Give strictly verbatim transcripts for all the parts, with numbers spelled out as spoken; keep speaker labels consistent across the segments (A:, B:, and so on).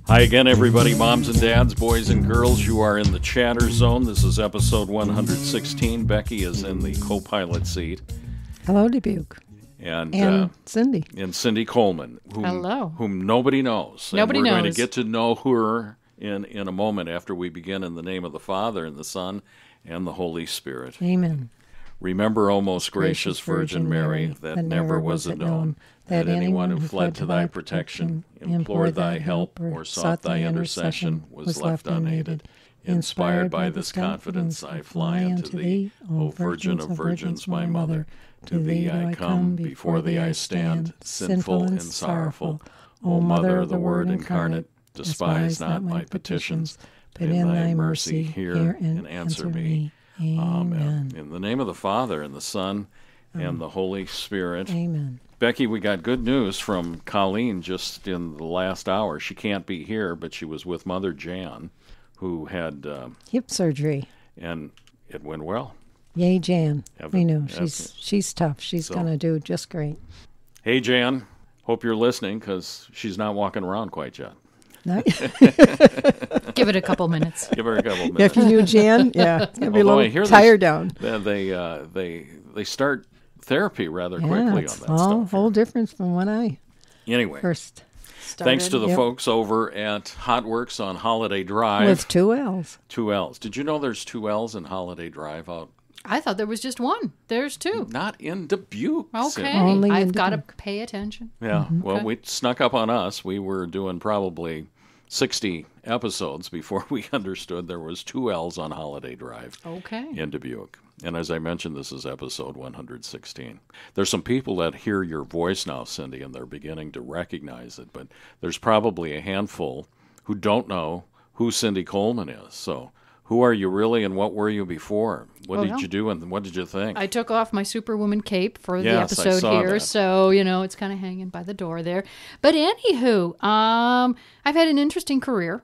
A: Hi again, everybody, moms and dads, boys and girls. You are in the chatter zone. This is episode one hundred sixteen. Becky is in the co-pilot seat.
B: Hello, Dubuque.
A: And,
B: and
A: uh,
B: Cindy.
A: And Cindy Coleman, whom,
B: Hello.
A: whom nobody knows.
B: Nobody
A: and we're
B: knows.
A: going to get to know her in, in a moment after we begin in the name of the Father, and the Son, and the Holy Spirit.
B: Amen.
A: Remember, O most gracious Virgin Mary, that, that never was it known that anyone who fled to thy protection, implored thy help, or sought thy intercession was left unaided. Inspired by this confidence, I fly unto thee, O Virgin of Virgins, my Mother. To thee I come, before thee I stand, sinful and sorrowful. O Mother of the Word incarnate, despise not my petitions, but in thy mercy hear and answer me. Amen. In the name of the Father, and the Son, and the Holy Spirit.
B: Amen.
A: Becky, we got good news from Colleen just in the last hour. She can't be here, but she was with Mother Jan, who had uh,
B: hip surgery,
A: and it went well.
B: Yay, Jan!
A: Have
B: we
A: it,
B: know she's
A: it.
B: she's tough. She's
A: So.
B: going to do just great.
A: Hey, Jan, hope you're listening, because she's not walking around quite yet.
B: Not-
C: Give it a couple minutes.
A: Give her a couple minutes.
B: if you knew Jan, yeah, it's going to be a
A: Although I
B: little
A: hear
B: tired
A: they,
B: down.
A: They uh, they they start therapy rather
B: Yeah,
A: quickly
B: it's
A: on that
B: all
A: stuff.
B: whole difference from when I
A: Anyway,
B: first started.
A: thanks to the
B: Yep.
A: folks over at Hot Works on Holiday Drive.
B: with two L's.
A: Two L's. Did you know there's two L's in Holiday Drive out?
C: I thought there was just one. There's two.
A: Not in Dubuque.
C: Okay.
A: Cindy.
B: Only in
C: I've got to
B: Dubuque.
C: pay attention.
A: Yeah. Well,
C: Okay.
A: we snuck up on us. We were doing probably sixty episodes before we understood there was two L's on Holiday Drive
C: Okay.
A: in Dubuque. And as I mentioned, this is episode one hundred sixteen. There's some people that hear your voice now, Cindy, and they're beginning to recognize it. But there's probably a handful who don't know who Cindy Coleman is. So who are you really, and what were you before? What
C: Oh,
A: did
C: yeah.
A: you do, and what did you think?
C: I took off my Superwoman cape for the
A: Yes, I
C: episode
A: saw
C: here,
A: that.
C: so you know it's kind of hanging by the door there. But anywho, um, I've had an interesting career.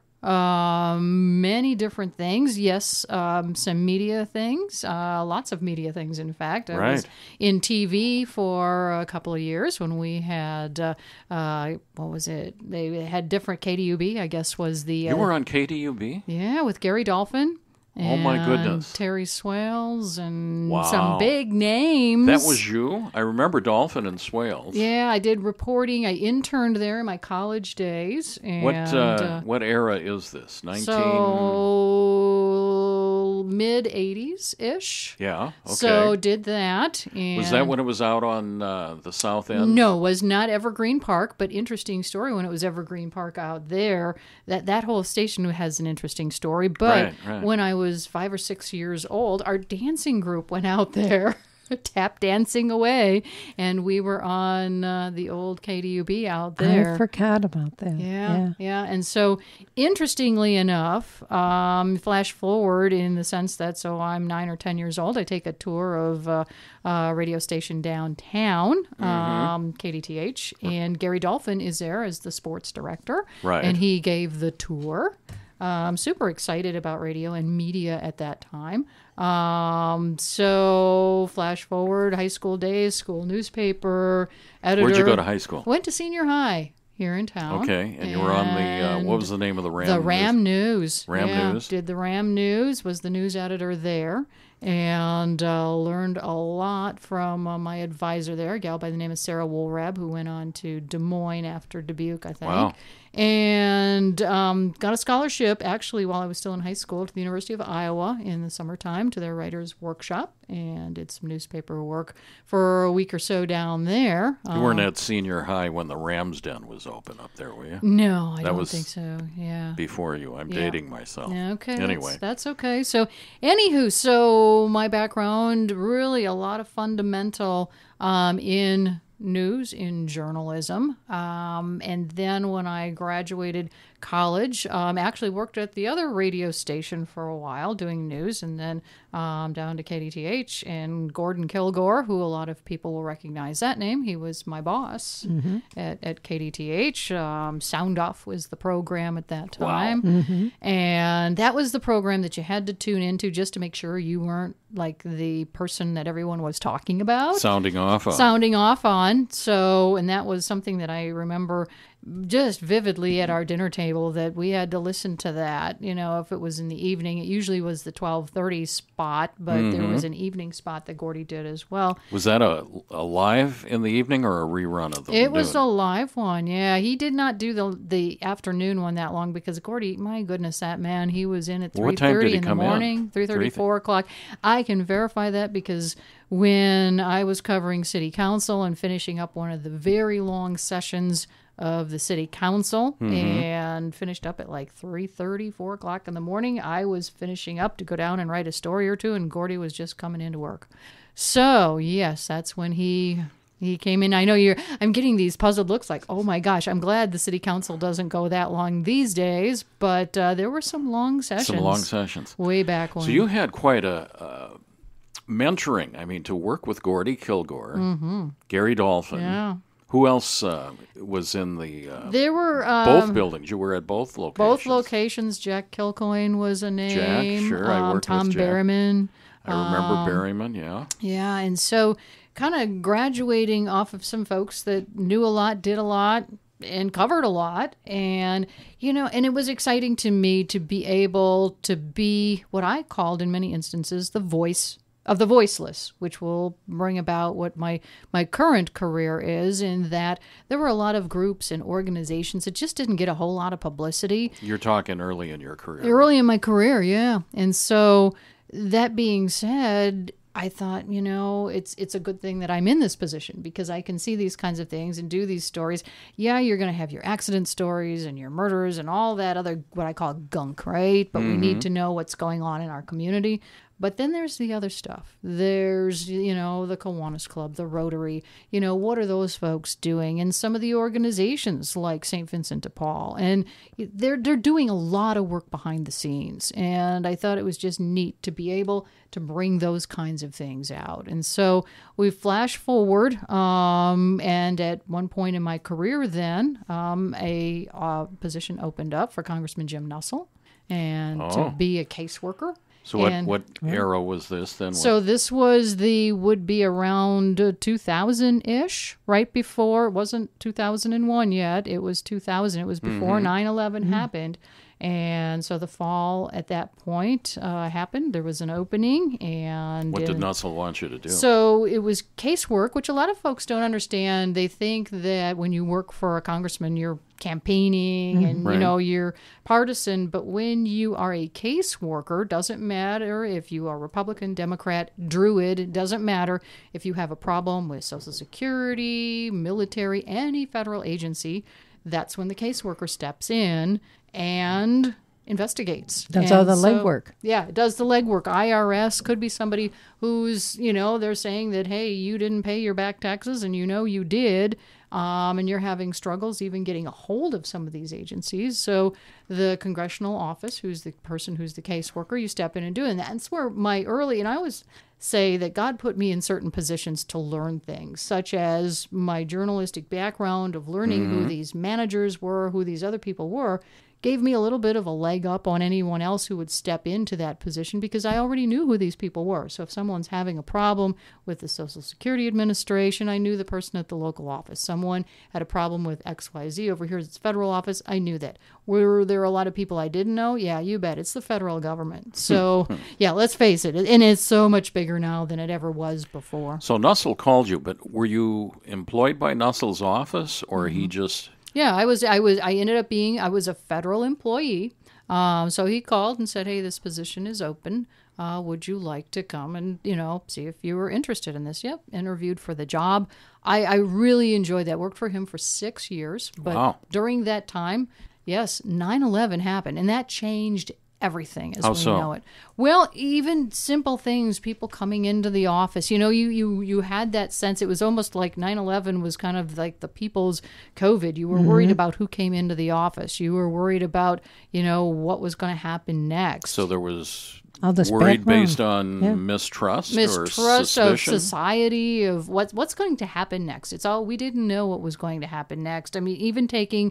C: Um, many different things. Yes, um, some media things. Uh, lots of media things, in fact. I was
A: Right.
C: in T V for a couple of years when we had uh, uh, what was it? They had different K D U B. I guess was the
A: You
C: uh,
A: were on K D U B?
C: yeah with Gary Dolphin.
A: Oh, my
C: and
A: goodness.
C: Terry Swales and
A: Wow.
C: some big names.
A: That was you? I remember Dolphin and Swales.
C: Yeah, I did reporting. I interned there in my college days. And,
A: What uh,
C: uh,
A: what era is this? Nineteen.
C: so mid eighties ish.
A: Yeah. Okay.
C: So did that. And
A: was that when it was out on uh, the South End?
C: No, was not Evergreen Park, but interesting story when it was Evergreen Park out there. That that whole station has an interesting story. But
A: Right, right.
C: when I was five or six years old, our dancing group went out there. Tap dancing away, and we were on uh, the old K D U B out there.
B: I forgot about that.
C: Yeah,
B: Yeah.
C: yeah, And so, interestingly enough, um, flash forward in the sense that, so I'm nine or ten years old, I take a tour of uh, a radio station downtown, um, K D T H, and Gary Dolphin is there as the sports director.
A: Right.
C: And he gave the tour. I'm super excited about radio and media at that time. Um, so flash forward, high school days, school newspaper, editor.
A: Where'd you go to high school?
C: Went to senior high here in town.
A: Okay, and you were on the, uh, what was the name of the Ram?
C: The Ram News.
A: Ram
C: Yeah,
A: News?
C: Did the Ram News, was the news editor there, and uh, learned a lot from uh, my advisor there, a gal by the name of Sarah Woolrab, who went on to Des Moines after Dubuque, I think.
A: Wow.
C: And um, got a scholarship, actually, while I was still in high school, to the University of Iowa in the summertime to their writers' workshop, and did some newspaper work for a week or so down there.
A: You weren't
C: Um,
A: at senior high when the Rams Den was open up there, were you?
C: No, I
A: That
C: don't
A: was
C: think so. Yeah.
A: Before you. I'm
C: Yeah.
A: dating myself.
C: Okay.
A: Anyway.
C: That's, that's okay. So, anywho, so my background, really a lot of fundamental um, in news, in journalism. Um, and then when I graduated college, um, actually worked at the other radio station for a while doing news, and then um, down to K D T H. And Gordon Kilgore, who a lot of people will recognize that name, he was my boss at, at K D T H. Um, Sound Off was the program at that time. And that was the program that you had to tune into just to make sure you weren't like the person that everyone was talking about.
A: Sounding off on.
C: Sounding off on. So, and that was something that I remember just vividly at our dinner table that we had to listen to that. You know, if it was in the evening, it usually was the twelve thirty spot, but mm-hmm. there was an evening spot that Gordy did as well.
A: Was that a, a live in the evening or a rerun of the
C: It
A: noon?
C: was a live one, yeah. He did not do the the afternoon one that long because Gordy, my goodness, that man, he was in at three thirty in the morning, three thirty, four o'clock. I can verify that because when I was covering city council and finishing up one of the very long sessions of the city council mm-hmm. and finished up at like three thirty, four o'clock in the morning, I was finishing up to go down and write a story or two, and Gordy was just coming into work. So, yes, that's when he he came in. I know you're, I'm getting these puzzled looks like, oh my gosh, I'm glad the city council doesn't go that long these days, but uh, there were some long sessions.
A: Some long sessions.
C: Way back when.
A: So you had quite a... Uh, mentoring, I mean, to work with Gordy Kilgore, mm-hmm. Gary Dolphin.
C: Yeah.
A: Who else uh, was in the... Uh,
C: there were... Um,
A: both buildings. You were at both locations.
C: Both locations. Jack Kilcoyne was a name.
A: Jack, sure.
C: Um,
A: I worked
C: Tom
A: with Jack.
C: Berryman.
A: I remember
C: um,
A: Berryman, yeah.
C: Yeah, and so kind of graduating off of some folks that knew a lot, did a lot, and covered a lot. And, you know, and it was exciting to me to be able to be what I called in many instances the voice of the voiceless, which will bring about what my, my current career is, in that there were a lot of groups and organizations that just didn't get a whole lot of publicity.
A: You're talking early in your career.
C: Early in my career, yeah. And so that being said, I thought, you know, it's it's a good thing that I'm in this position because I can see these kinds of things and do these stories. Yeah, you're going to have your accident stories and your murders and all that other, what I call gunk, right? But mm-hmm. we need to know what's going on in our community. But then there's the other stuff. There's, you know, the Kiwanis Club, the Rotary. You know, what are those folks doing? And some of the organizations like Saint Vincent de Paul. And they're they're doing a lot of work behind the scenes. And I thought it was just neat to be able to bring those kinds of things out. And so we flash forward. Um, and at one point in my career then, um, a uh, position opened up for Congressman Jim Nussle and
A: oh.
C: to be a caseworker.
A: So what,
C: and,
A: what era was this then?
C: So this was the, would be around uh, two thousand-ish, right before, it wasn't two thousand one yet, it was two thousand, it was before mm-hmm. nine eleven mm-hmm. happened. And so the fall at that point uh, happened. There was an opening. And
A: what did
C: in,
A: Nussle want you to do?
C: So it was casework, which a lot of folks don't understand. They think that when you work for a congressman, you're campaigning mm-hmm. and,
A: right.
C: you know, you're partisan. But when you are a caseworker, doesn't matter if you are Republican, Democrat, Druid, it doesn't matter if you have a problem with Social Security, military, any federal agency, that's when the caseworker steps in and investigates.
B: Does
C: and
B: all the
C: so,
B: legwork.
C: Yeah, it does the legwork. I R S could be somebody who's, you know, they're saying that, hey, you didn't pay your back taxes and you know you did, um, and you're having struggles even getting a hold of some of these agencies. So the congressional office, who's the person who's the caseworker, you step in and do it. And that's where my early, and I always say that God put me in certain positions to learn things, such as my journalistic background of learning mm-hmm. who these managers were, who these other people were, gave me a little bit of a leg up on anyone else who would step into that position because I already knew who these people were. So if someone's having a problem with the Social Security Administration, I knew the person at the local office. Someone had a problem with X Y Z over here at its federal office, I knew that. Were there a lot of people I didn't know? Yeah, you bet. It's the federal government. So, yeah, let's face it. And it's so much bigger now than it ever was before.
A: So Nussle called you, but were you employed by Nussle's office or mm-hmm. he just...
C: Yeah, I was. I was. I ended up being. I was a federal employee. Um, so he called and said, "Hey, this position is open. Uh, would you like to come and you know see if you were interested in this?" Yep. Interviewed for the job. I, I really enjoyed that. Worked for him for six years. But
A: wow.
C: during that time, yes, nine eleven happened, and that changed everything as
A: How
C: we
A: so?
C: know it. Well, even simple things, people coming into the office, you know, you, you, you had that sense. It was almost like nine eleven was kind of like the people's COVID. You were mm-hmm. worried about who came into the office. You were worried about, you know, what was going to happen next.
A: So there was
B: All this
A: worried
B: background.
A: based on
B: Yeah.
A: mistrust,
C: mistrust
A: or suspicion?
C: of society, of what's what's going to happen next. It's all, we didn't know what was going to happen next. I mean, even taking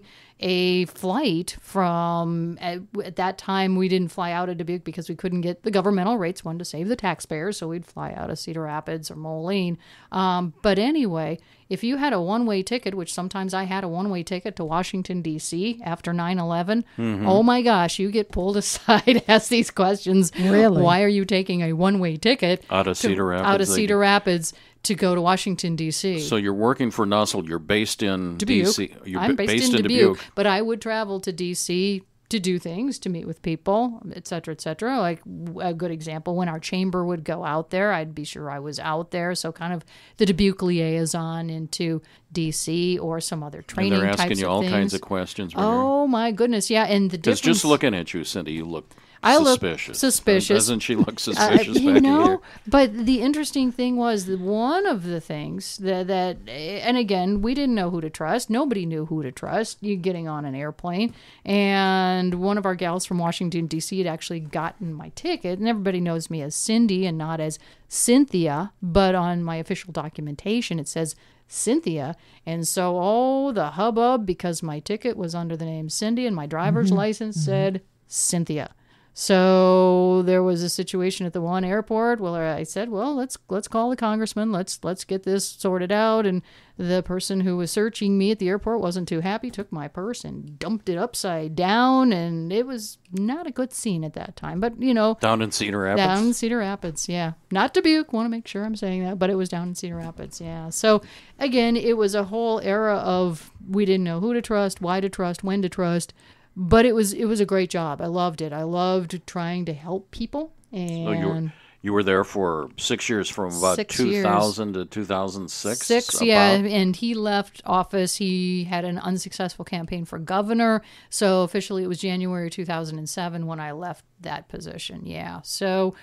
C: a flight from at, at that time, we didn't fly out of Dubuque because we couldn't get the governmental rates, one, to save the taxpayers, so we'd fly out of Cedar Rapids or Moline. Um, but anyway, if you had a one-way ticket, which sometimes I had a one-way ticket to Washington, D C after nine eleven, mm-hmm. oh my gosh, you get pulled aside, ask these questions.
B: Really?
C: Why are you taking a one-way ticket
A: out of
C: to,
A: Cedar Rapids?
C: Out of Cedar Rapids to go to Washington, D C.
A: So you're working for Nussle. You're based in
C: Dubuque.
A: D C. You're
C: I'm
A: b-
C: based,
A: based
C: in,
A: in
C: Dubuque,
A: Dubuque,
C: but I would travel to D C to do things, to meet with people, et cetera, et cetera. Like a good example, when our chamber would go out there, I'd be sure I was out there. So kind of the Dubuque liaison into D C or some other training
A: and they're
C: types
A: asking you
C: of
A: all
C: things.
A: kinds of questions. When
C: oh my goodness, yeah, and the
A: because
C: difference.
A: just looking at you, Cindy, you look
C: I
A: suspicious.
C: look suspicious.
A: Doesn't she look suspicious
C: uh, you
A: back
C: know,
A: here?
C: But the interesting thing was that one of the things that, that, and again, we didn't know who to trust. Nobody knew who to trust. You getting on an airplane, and one of our gals from Washington, D C had actually gotten my ticket, and everybody knows me as Cindy and not as Cynthia, but on my official documentation it says Cynthia. And so, oh, the hubbub, because my ticket was under the name Cindy and my driver's mm-hmm. license mm-hmm. said Cynthia. So there was a situation at the one airport where I said, well, let's let's call the congressman. Let's let's get this sorted out. And the person who was searching me at the airport wasn't too happy, took my purse and dumped it upside down. And it was not a good scene at that time. But, you know.
A: Down in Cedar Rapids?
C: Down in Cedar Rapids, yeah. Not Dubuque. Want to make sure I'm saying that. But it was down in Cedar Rapids, yeah. So, again, it was a whole era of we didn't know who to trust, why to trust, when to trust. But it was it was a great job. I loved it. I loved trying to help people. And
A: so you were, you were there for six years, from about
C: six
A: two thousand
C: years.
A: to two thousand six?
C: Six,
A: about?
C: yeah. And he left office. He had an unsuccessful campaign for governor. So officially it was January two thousand seven when I left that position. Yeah. So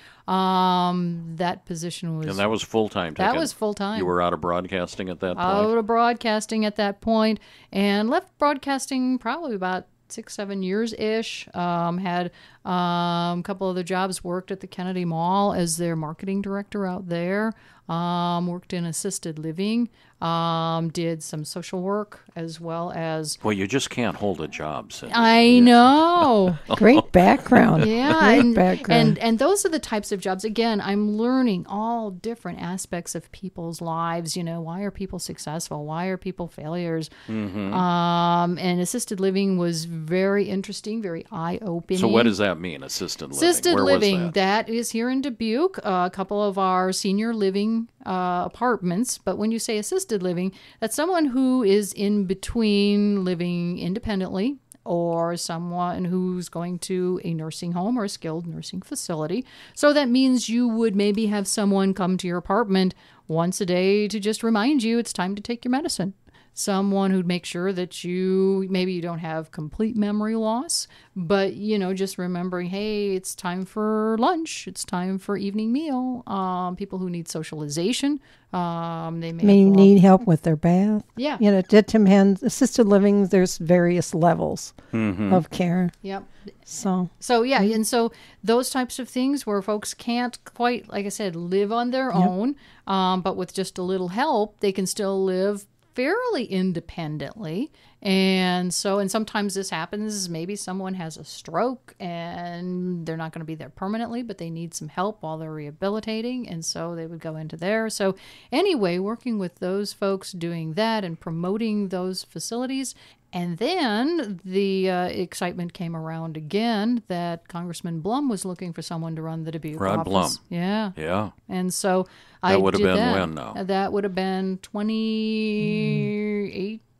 C: um, that position was...
A: And that was full-time?
C: That
A: taken.
C: was full-time.
A: You were out of broadcasting at that point?
C: Out of broadcasting at that point, and left broadcasting probably about six, seven years-ish. Um, had um, a couple other jobs, worked at the Kennedy Mall as their marketing director out there, um, worked in assisted living, um, did some social work as well as...
A: Well, you just can't hold a job, Cindy.
C: I
A: Yeah.
C: know.
B: Great background.
C: Yeah,
B: Great
C: and,
B: background.
C: and and those are the types of jobs. Again, I'm learning all different aspects of people's lives. You know, why are people successful? Why are people failures?
A: Mm-hmm.
C: Um, and assisted living was very interesting, very eye-opening.
A: So what does that mean, assisted living?
C: Assisted
A: Where
C: living,
A: was that?
C: that is here in Dubuque, uh, a couple of our senior living uh, apartments. But when you say assisted living, that's someone who is in between living independently or someone who's going to a nursing home or a skilled nursing facility. So that means you would maybe have someone come to your apartment once a day to just remind you it's time to take your medicine. Someone who'd make sure that you, maybe you don't have complete memory loss, but, you know, just remembering, hey, it's time for lunch. It's time for evening meal. Um, people who need socialization. Um, they may,
B: may
C: have
B: need help with their bath.
C: Yeah.
B: You know, to Tim Hands, assisted living, there's various levels
A: Mm-hmm.
B: of care.
C: Yep.
B: So,
C: So, yeah, and so those types of things where folks can't quite, like I said, live on their
B: Yep.
C: own, um, but with just a little help, they can still live fairly independently. And so, and sometimes this happens, maybe someone has a stroke and they're not going to be there permanently, but they need some help while they're rehabilitating. And so they would go into there. So anyway, working with those folks doing that and promoting those facilities. And then the uh, excitement came around again that Congressman Blum was looking for someone to run the Dubuque
A: Rod
C: office.
A: Blum.
C: Yeah.
A: Yeah.
C: And so
A: That
C: I
A: would have
C: did
A: been
C: that.
A: when now?
C: That would have been twenty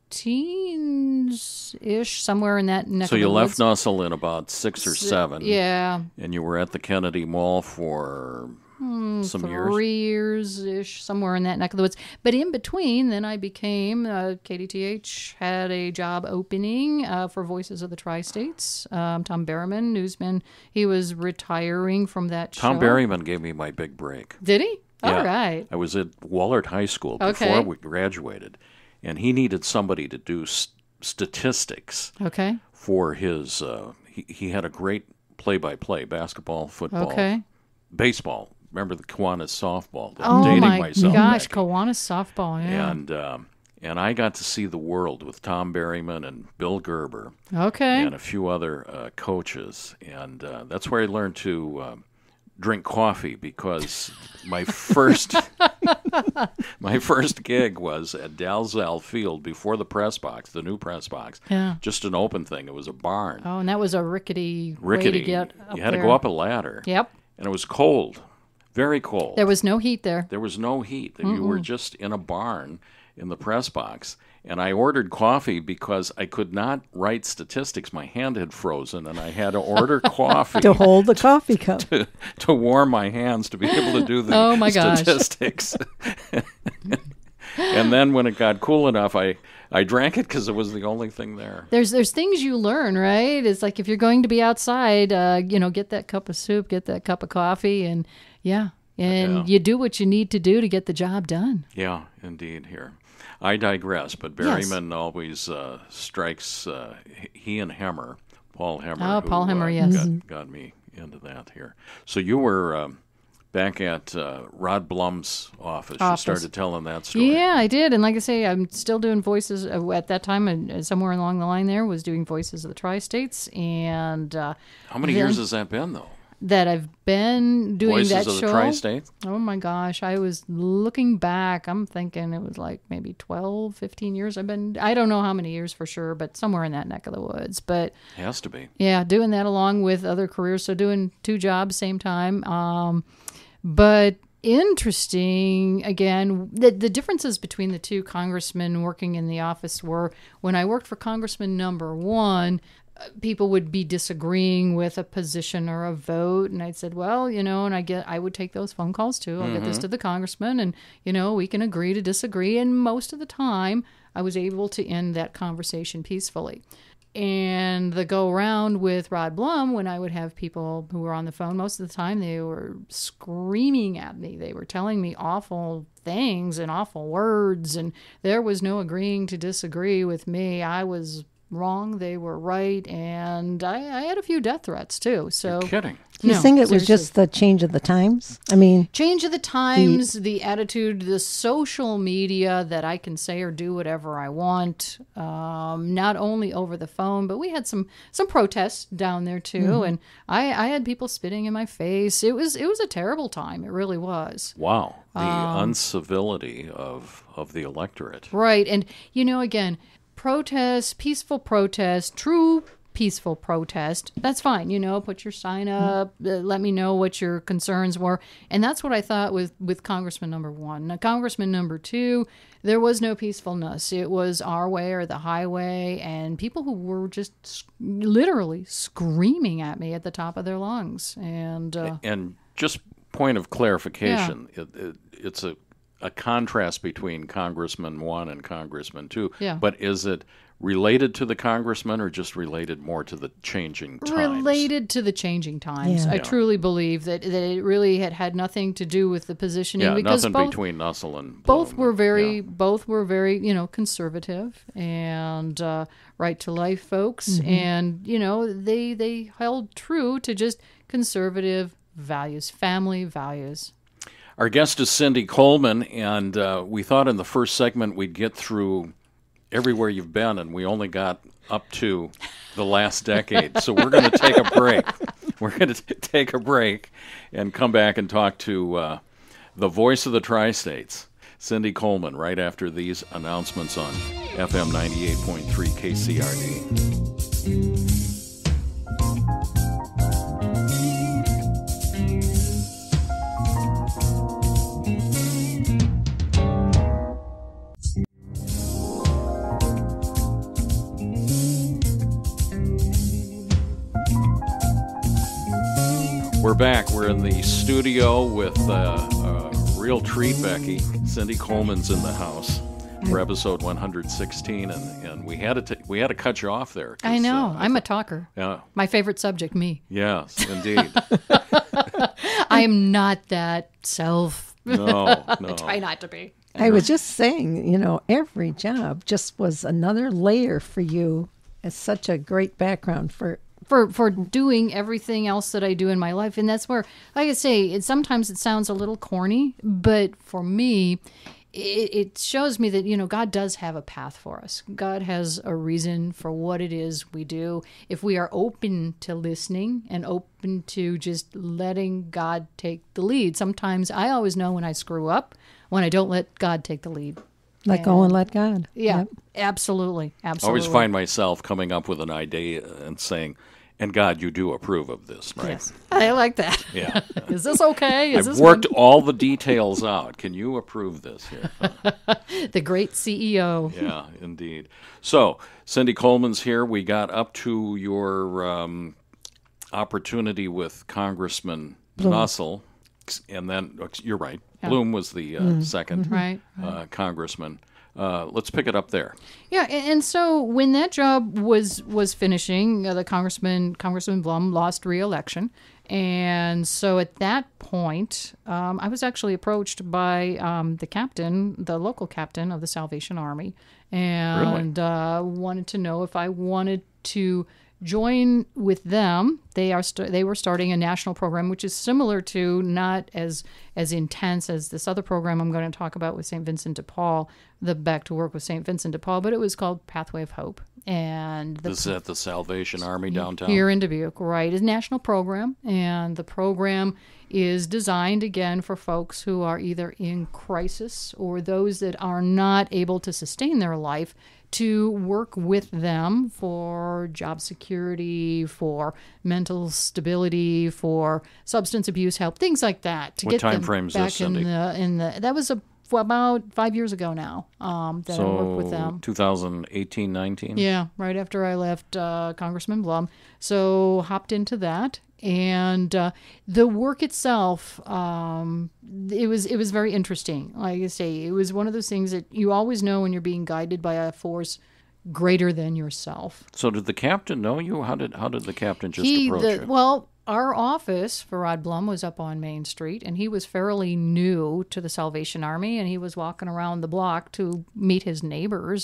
C: eighteen-ish, somewhere in that neck
A: So
C: of
A: you
C: the
A: left
C: woods.
A: Nussle in about six or seven.
C: Yeah.
A: And you were at the Kennedy Mall for
C: Hmm,
A: some years?
C: Three years-ish, somewhere in that neck of the woods. But in between, then I became, uh, K D T H had a job opening uh, for Voices of the Tri-States. Um, Tom Berryman, newsman, he was retiring from that
A: Tom
C: show.
A: Berryman gave me my big break.
C: Did he?
A: Yeah.
C: All right.
A: I was at Wahlert High School before
C: Okay.
A: we graduated, and he needed somebody to do st- statistics
C: Okay.
A: for his. Uh, he, he had a great play-by-play, basketball, football,
C: Okay.
A: baseball. Remember the Kiwanis softball? I'm
C: Oh,
A: dating
C: my
A: myself
C: gosh.
A: back.
C: Kiwanis softball, yeah.
A: And um, and I got to see the world with Tom Berryman and Bill Gerber
C: Okay.
A: and a few other uh, coaches, and uh, that's where I learned to um, drink coffee, because my first my My first gig was at Dalzell Field before the press box, the new press box.
C: Yeah.
A: Just an open thing. It was a barn.
C: Oh, and that was a rickety,
A: Rickety.
C: way to get up
A: You had
C: there.
A: to go up a ladder.
C: Yep.
A: And it was cold, very cold.
C: There was no heat there.
A: There was no heat. Mm-mm. You were just in a barn in the press box. And I ordered coffee because I could not write statistics. My hand had frozen, and I had to order coffee
B: to hold the coffee cup.
A: To, to warm my hands to be able to do the
C: oh my
A: statistics. And then when it got cool enough, I, I drank it because it was the only thing there.
C: There's there's things you learn, right? It's like if you're going to be outside, uh, you know, get that cup of soup, get that cup of coffee, and yeah, and
A: Yeah.
C: you do what you need to do to get the job done.
A: Yeah, indeed, here. I digress, but Berryman yes. always uh, strikes, uh, he and Hemmer, Paul Hemmer.
C: Oh,
A: who,
C: Paul Hemmer,
A: uh,
C: yes.
A: Got,
C: Mm-hmm.
A: got me into that here. So you were um, back at uh, Rod Blum's office.
C: office.
A: You started telling that story.
C: Yeah, I did. And like I say, I'm still doing voices uh, at that time, and uh, somewhere along the line there was doing Voices of the Tri-States. And uh,
A: how many
C: then,
A: years has that been, though?
C: That I've been doing
A: Voices
C: that
A: of
C: show.
A: the Tri-States?
C: Oh my gosh, I was looking back. I'm thinking it was like maybe twelve, fifteen years. I've been, I don't know how many years for sure, but somewhere in that neck of the woods. But
A: has to be.
C: Yeah, doing that along with other careers. So doing two jobs same time. Um, but interesting, again, the, the differences between the two congressmen working in the office were when I worked for Congressman number one, people would be disagreeing with a position or a vote, and I said, well, you know, and I get, I would take those phone calls too. I'll mm-hmm. get this to the congressman, and you know, we can agree to disagree. And most of the time, I was able to end that conversation peacefully. And the go around with Rod Blum, when I would have people who were on the phone, most of the time they were screaming at me. They were telling me awful things and awful words, and there was no agreeing to disagree with me. I was wrong, they were right, and I, I had a few death threats too. So
A: you're kidding.
B: Do you
C: no,
B: think it
C: seriously.
B: was just the change of the times? I mean,
C: change of the times, the, the attitude, the social media that I can say or do whatever I want, um, not only over the phone, but we had some some protests down there too, mm-hmm. and I, I had people spitting in my face. It was it was a terrible time. It really was.
A: Wow, the
C: um,
A: uncivility of of the electorate.
C: Right, and you know, again, protest, peaceful protest, true peaceful protest, that's fine. You know, put your sign up, uh, let me know what your concerns were. And that's what I thought with, with Congressman number one. Now, Congressman number two, there was no peacefulness. It was our way or the highway, and people who were just literally screaming at me at the top of their lungs. And uh,
A: and just point of clarification, yeah. it, it, it's a, a contrast between Congressman one and Congressman two.
C: Yeah.
A: But is it related to the congressman or just related more to the changing times?
C: Related to the changing times.
B: Yeah.
C: I
A: Yeah.
C: truly believe that, that it really had had nothing to do with the positioning.
A: Yeah,
C: because
A: nothing
C: both,
A: between Nussle and
C: both
A: Blum.
C: were very,
A: Yeah.
C: both were very, you know, conservative and uh, right to life folks,
B: Mm-hmm.
C: and you know, they they held true to just conservative values, family values.
A: Our guest is Cindy Coleman, and uh, we thought in the first segment we'd get through everywhere you've been, and we only got up to the last decade. So we're going to take a break. We're going to take a break and come back and talk to uh, the voice of the Tri-States, Cindy Coleman, right after these announcements on F M ninety-eight point three K C R D. We're back. We're in the studio with uh, a real treat, Becky. Cindy Coleman's in the house for episode one hundred sixteen, and, and we had to t- we had to cut you off there.
C: I know.
A: Uh,
C: I'm a talker.
A: Yeah.
C: My favorite subject, me.
A: Yes, indeed.
C: I am not that self.
A: No, no.
C: I try not to be.
B: I was just saying, you know, every job just was another layer for you. It's such a great background for
C: For, for doing everything else that I do in my life. And that's where, like I say, it, sometimes it sounds a little corny, but for me, it, it shows me that, you know, God does have a path for us. God has a reason for what it is we do. If we are open to listening and open to just letting God take the lead. Sometimes I always know when I screw up, when I don't let God take the lead.
B: Let
C: And-
B: go and let God.
C: Yeah,
B: Yep.
C: absolutely,
A: I
C: absolutely.
A: always find myself coming up with an idea and saying, and God, you do approve of this, right?
C: Yes, I like that.
A: Yeah.
C: Is this okay? Is
A: I've
C: this
A: worked
C: good?
A: all the details out. Can you approve this here?
C: The great C E O.
A: Yeah, indeed. So, Cindy Coleman's here. We got up to your um, opportunity with Congressman Nussle, and then, you're right,
C: Yeah.
A: Blum was the uh, second
C: Right.
A: uh, congressman. Uh, let's pick it up there.
C: Yeah, and, and so when that job was was finishing, uh, the congressman Congressman Blum lost re-election, and so at that point, um, I was actually approached by um, the captain, the local captain of the Salvation Army, and uh, wanted to know if I wanted to join with them. They are st- they were starting a national program, which is similar to, not as as intense as this other program I'm going to talk about with Saint Vincent de Paul, the Back to Work with Saint Vincent de Paul, but it was called Pathway of Hope. And the,
A: This is at the Salvation Army downtown?
C: here in Dubuque, right? It's a national program, and the program is designed, again, for folks who are either in crisis or those that are not able to sustain their life, to work with them for job security, for mental stability, for substance abuse help, things like that. To
A: What
C: get
A: time
C: them
A: frame is
C: back
A: this, Cindy?
C: in the in the that was a, about five years ago now um, that I worked with
A: So,
C: them.
A: twenty eighteen, nineteen?
C: Yeah, right after I left uh, Congressman Blum. So hopped into that. And uh, the work itself, um, it was it was very interesting. Like I say, it was one of those things that you always know when you're being guided by a force greater than yourself.
A: So did the captain know you? How did how did the captain just
C: He,
A: approach
C: the,
A: you?
C: well, our office for Rod Blum was up on Main Street, and he was fairly new to the Salvation Army, and he was walking around the block to meet his neighbors,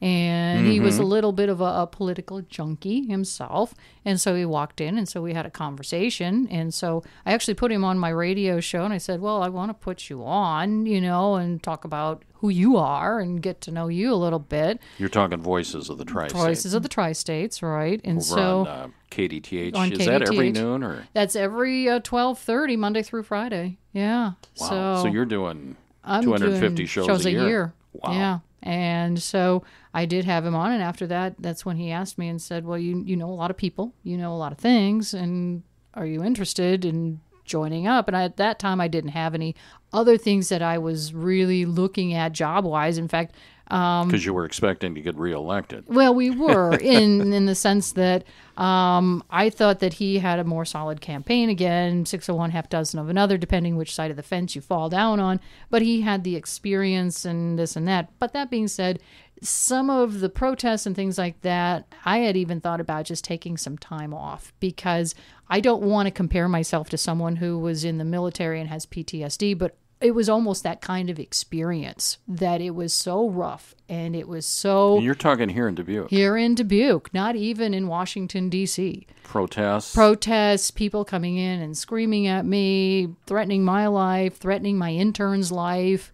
C: and he was a little bit of a, a political junkie himself, and so he walked in, and so we had a conversation, and so I actually put him on my radio show, and I said, well, I want to put you on, you know, and talk about who you are and get to know you a little bit.
A: You're talking Voices of the Tri-State.
C: Voices of the Tri-States, right? And
A: Over
C: so
A: on uh, K D T H.
C: on
A: Is that every
C: K D T H.
A: noon or?
C: That's every uh, twelve thirty, Monday through Friday. Yeah.
A: Wow.
C: So,
A: So, you're doing
C: I'm
A: two hundred fifty
C: doing
A: shows, a year. Wow.
C: Yeah. And so I did have him on, and after that, that's when he asked me and said, well, you you know a lot of people, you know a lot of things, and are you interested in joining up? And I, at that time, I didn't have any other things that I was really looking at job-wise. In fact, um,
A: Because you were expecting to get reelected.
C: well, we were in in the sense that um, I thought that he had a more solid campaign. Again, six of one, half dozen of another, depending which side of the fence you fall down on. But he had the experience and this and that. But that being said, some of the protests and things like that, I had even thought about just taking some time off, because I don't want to compare myself to someone who was in the military and has P T S D, but it was almost that kind of experience, that it was so rough and it was so...
A: And you're talking here in Dubuque.
C: Here in Dubuque, not even in Washington, D C
A: Protests.
C: Protests, people coming in and screaming at me, threatening my life, threatening my intern's life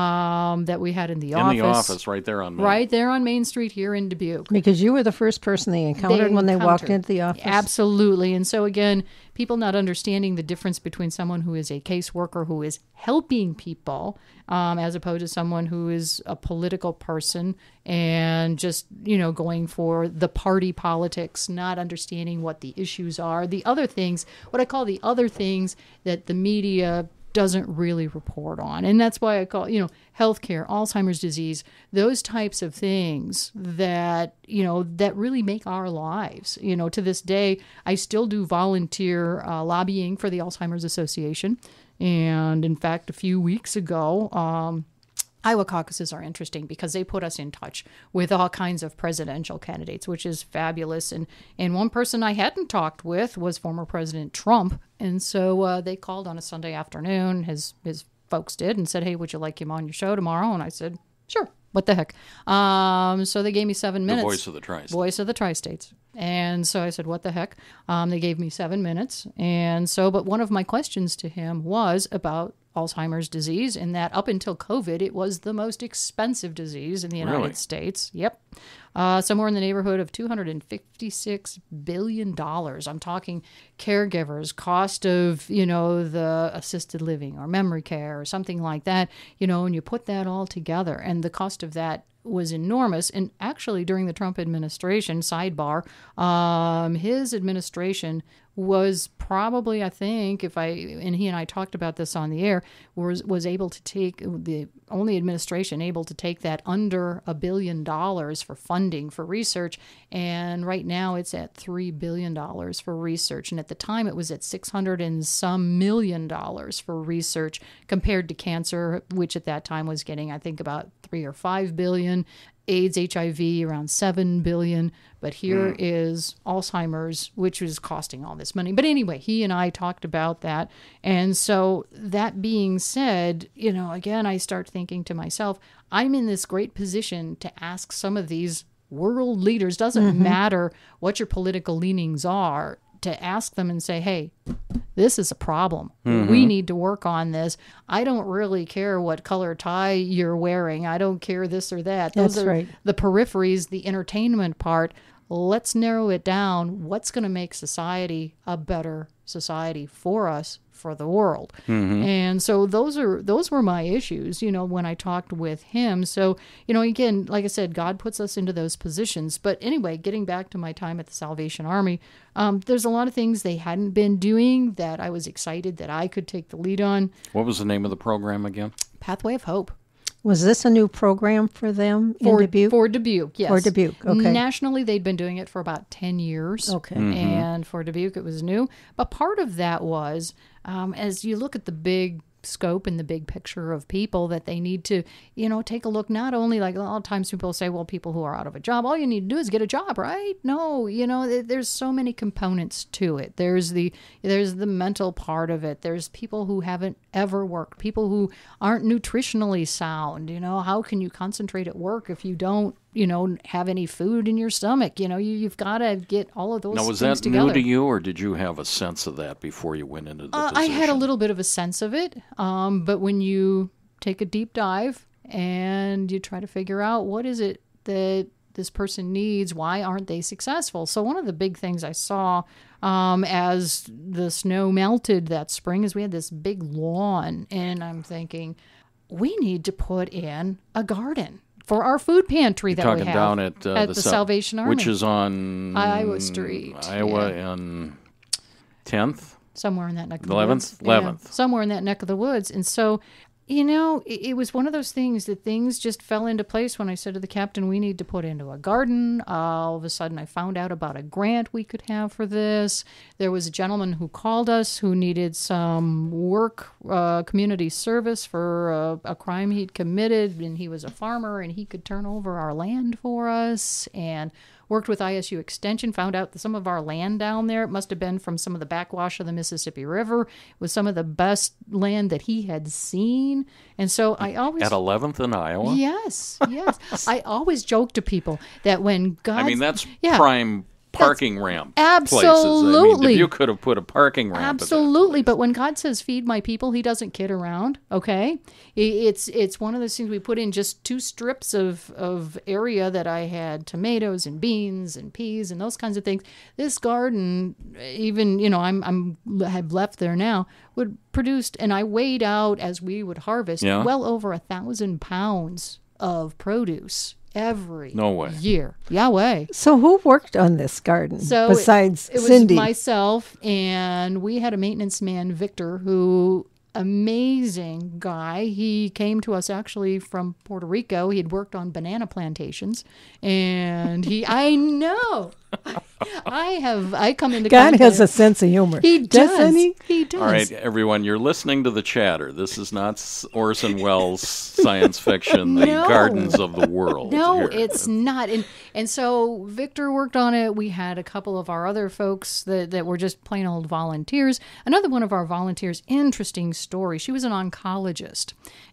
C: um, that we had in the
A: in
C: office.
A: the office, right there on Main.
C: Right there on Main Street here in Dubuque.
B: Because you were the first person they encountered
C: They
B: when they walked
C: encountered.
B: into the office.
C: Absolutely. And so, again, people not understanding the difference between someone who is a caseworker who is helping people um, as opposed to someone who is a political person and just, you know, going for the party politics, not understanding what the issues are. The other things, what I call the other things that the media doesn't really report on. And that's why I call, you know, healthcare, Alzheimer's disease, those types of things that, you know, that really make our lives. You know, to this day, I still do volunteer uh, lobbying for the Alzheimer's Association. And in fact, a few weeks ago, um, Iowa caucuses are interesting because they put us in touch with all kinds of presidential candidates, which is fabulous. And and one person I hadn't talked with was former President Trump. And so uh, they called on a Sunday afternoon, his his folks did, and said, hey, would you like him on your show tomorrow? And I said, sure. What the heck? Um, so they gave me seven
A: The
C: minutes.
A: Voice of the Tri-States.
C: Voice of the Tri-States. And so I said, what the heck? Um, they gave me seven minutes. And so, but one of my questions to him was about Alzheimer's disease, and that up until COVID, it was the most expensive disease in the United
A: Really?
C: States. Yep. Uh, somewhere in the neighborhood of two hundred fifty-six billion dollars. I'm talking caregivers, cost of, you know, the assisted living or memory care or something like that, you know, and you put that all together, and the cost of that was enormous. And actually, during the Trump administration, sidebar, um, his administration was probably, I think, if I, and he and I talked about this on the air, was was able to take, the only administration able to take that under a billion dollars for funding for research. And right now it's at three billion dollars for research. And at the time it was at six hundred and some million dollars for research compared to cancer, which at that time was getting, I think, about three or five billion. AIDS, H I V, around seven billion dollars. But here mm. is Alzheimer's, which is costing all this money. But anyway, he and I talked about that. And so that being said, you know, again, I start thinking to myself, I'm in this great position to ask some of these world leaders, doesn't mm-hmm. matter what your political leanings are, to ask them and say, hey, this is a problem. Mm-hmm. We need to work on this. I don't really care what color tie you're wearing. I don't care this or that. Those
B: That's
C: are
B: right.
C: the peripheries, the entertainment part. Let's narrow it down. What's going to make society a better society for us, for the world? Mm-hmm. And so those are those were my issues, you know, when I talked with him. So, you know, again, like I said, God puts us into those positions. But anyway, getting back to my time at the Salvation Army, um, there's a lot of things they hadn't been doing that I was excited that I could take the lead on.
A: What was the name of the program again?
C: Pathway of Hope.
B: Was this a new program for them in
C: For
B: Dubuque?
C: For Dubuque, yes.
B: For Dubuque, okay.
C: Nationally, they'd been doing it for about ten years.
B: Okay.
A: Mm-hmm.
C: And for Dubuque, it was new. But part of that was, um, as you look at the big scope and the big picture of people, that they need to, you know, take a look, not only like a lot of times people say, well, people who are out of a job, all you need to do is get a job, right? No, you know, there's so many components to it. There's the, there's the mental part of it. There's people who haven't ever worked, people who aren't nutritionally sound. You know, how can you concentrate at work if you don't, you know, have any food in your stomach? You know, you, you've got to get all of those
A: now, was
C: things
A: that
C: together.
A: new to you, or did you have a sense of that before you went into the
C: Uh, I
A: position?
C: had a little bit of a sense of it, um, but when you take a deep dive and you try to figure out what is it that this person needs, why aren't they successful? So one of the big things I saw um, as the snow melted that spring is we had this big lawn, and I'm thinking, we need to put in a garden for our food pantry
A: You're
C: that
A: talking
C: we have
A: down at, uh,
C: at
A: the,
C: the
A: Sal-
C: Salvation Army,
A: which is on
C: Iowa Street,
A: Iowa
C: yeah.
A: and tenth,
C: somewhere in that neck of the
A: eleventh,
C: woods.
A: eleventh,
C: yeah, somewhere in that neck of the woods. And so, you know, it, it was one of those things that things just fell into place when I said to the captain, we need to put into a garden. Uh, all of a sudden, I found out about a grant we could have for this. There was a gentleman who called us who needed some work, uh, community service for a, a crime he'd committed, and he was a farmer, and he could turn over our land for us, and worked with I S U Extension, found out that some of our land down there, it must have been from some of the backwash of the Mississippi River, was some of the best land that he had seen. And so I always...
A: At eleventh in Iowa?
C: Yes, yes. I always joke to people that when God...
A: I mean, that's
C: yeah,
A: prime parking ramp
C: absolutely.
A: places. I mean, you could have put a parking ramp.
C: Absolutely, but when God says feed my people, he doesn't kid around, okay? It's it's one of those things we put in just two strips of, of area that I had tomatoes and beans and peas and those kinds of things. This garden, even, you know, I'm I'm have left there now, would produced, and I weighed out as we would harvest,
A: yeah.
C: well over a thousand pounds of produce every
A: no way.
C: year. Yahweh.
B: So who worked on this garden
C: so
B: besides
C: it, it
B: Cindy?
C: was myself, and we had a maintenance man, Victor, who amazing guy. He came to us actually from Puerto Rico. He had worked on banana plantations, and he I know I have I come into
B: God
C: contact,
B: has a sense of humor.
C: He does.
B: Doesn't he?
C: He does.
A: All right, everyone, you're listening to the chatter. This is not Orson Welles' science fiction, The
C: No.
A: Gardens of the World.
C: No,
A: here.
C: it's not. And and so Victor worked on it. We had a couple of our other folks that, that were just plain old volunteers. Another one of our volunteers, interesting story. She was an oncologist.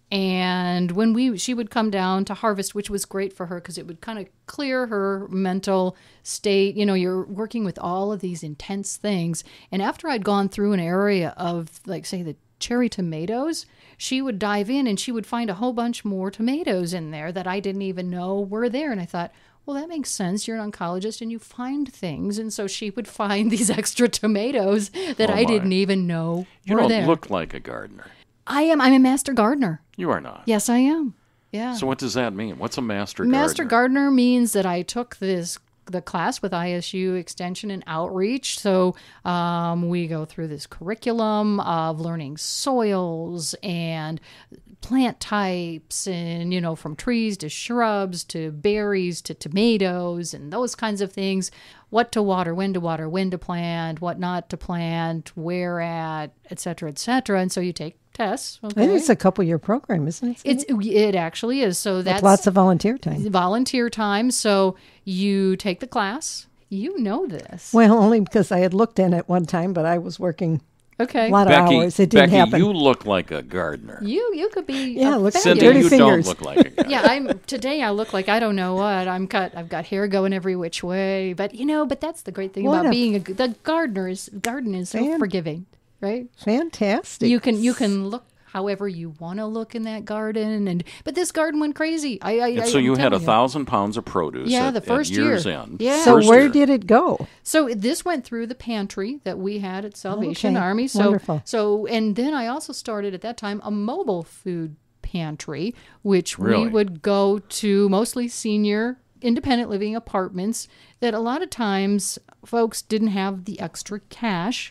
C: And when we she would come down to harvest, which was great for her because it would kind of clear her mental state. You know, you're working with all of these intense things. And after I'd gone through an area of, like, say, the cherry tomatoes, she would dive in and she would find a whole bunch more tomatoes in there that I didn't even know were there. And I thought, well, that makes sense. You're an oncologist and you find things. And so she would find these extra tomatoes that
A: Oh,
C: I
A: my.
C: didn't even know
A: You
C: were
A: don't
C: there.
A: look like a gardener.
C: I am. I'm a master gardener.
A: You are not.
C: Yes, I am. Yeah.
A: So what does that mean? What's a master
C: Master
A: gardener?
C: gardener means that I took this the class with I S U Extension and Outreach. So um, we go through this curriculum of learning soils and plant types and, you know, from trees to shrubs to berries to tomatoes and those kinds of things. What to water, when to water, when to plant, what not to plant, where at, et cetera, et cetera. And so you take tests. Okay?
B: I think it's a couple-year program, isn't it?
C: It's it actually is. So that's
B: With lots of volunteer time.
C: volunteer time. So you take the class. You know this.
B: Well, only because I had looked in it one time, but I was working
C: Okay.
B: a lot of
A: Becky,
B: hours. It didn't
A: Becky,
B: happen.
A: you look like a gardener.
C: You you could be
B: Yeah,
C: a
B: look at
A: Cindy,
B: dirty
A: you
B: fingers.
A: don't look like a gardener.
C: yeah, I'm today I look like I don't know what. I'm cut. I've got hair going every which way. But you know, but that's the great thing
B: What
C: about
B: a-
C: being a the gardener is garden is so
B: Fan-
C: forgiving, right?
B: Fantastic.
C: You can you can look however you want to look in that garden, and but this garden went crazy. I, I,
A: And
C: I
A: so you
C: I'm
A: had a
C: telling you.
A: thousand pounds of produce
C: Yeah,
A: at,
C: the first
A: at year's
C: year.
A: end.
C: Yeah.
B: So
A: First
B: where
A: year.
B: did it go?
C: So this went through the pantry that we had at Salvation
B: Okay,
C: Army. So
B: wonderful.
C: so and then I also started at that time a mobile food pantry, which
A: Really?
C: we would go to mostly senior independent living apartments that a lot of times folks didn't have the extra cash.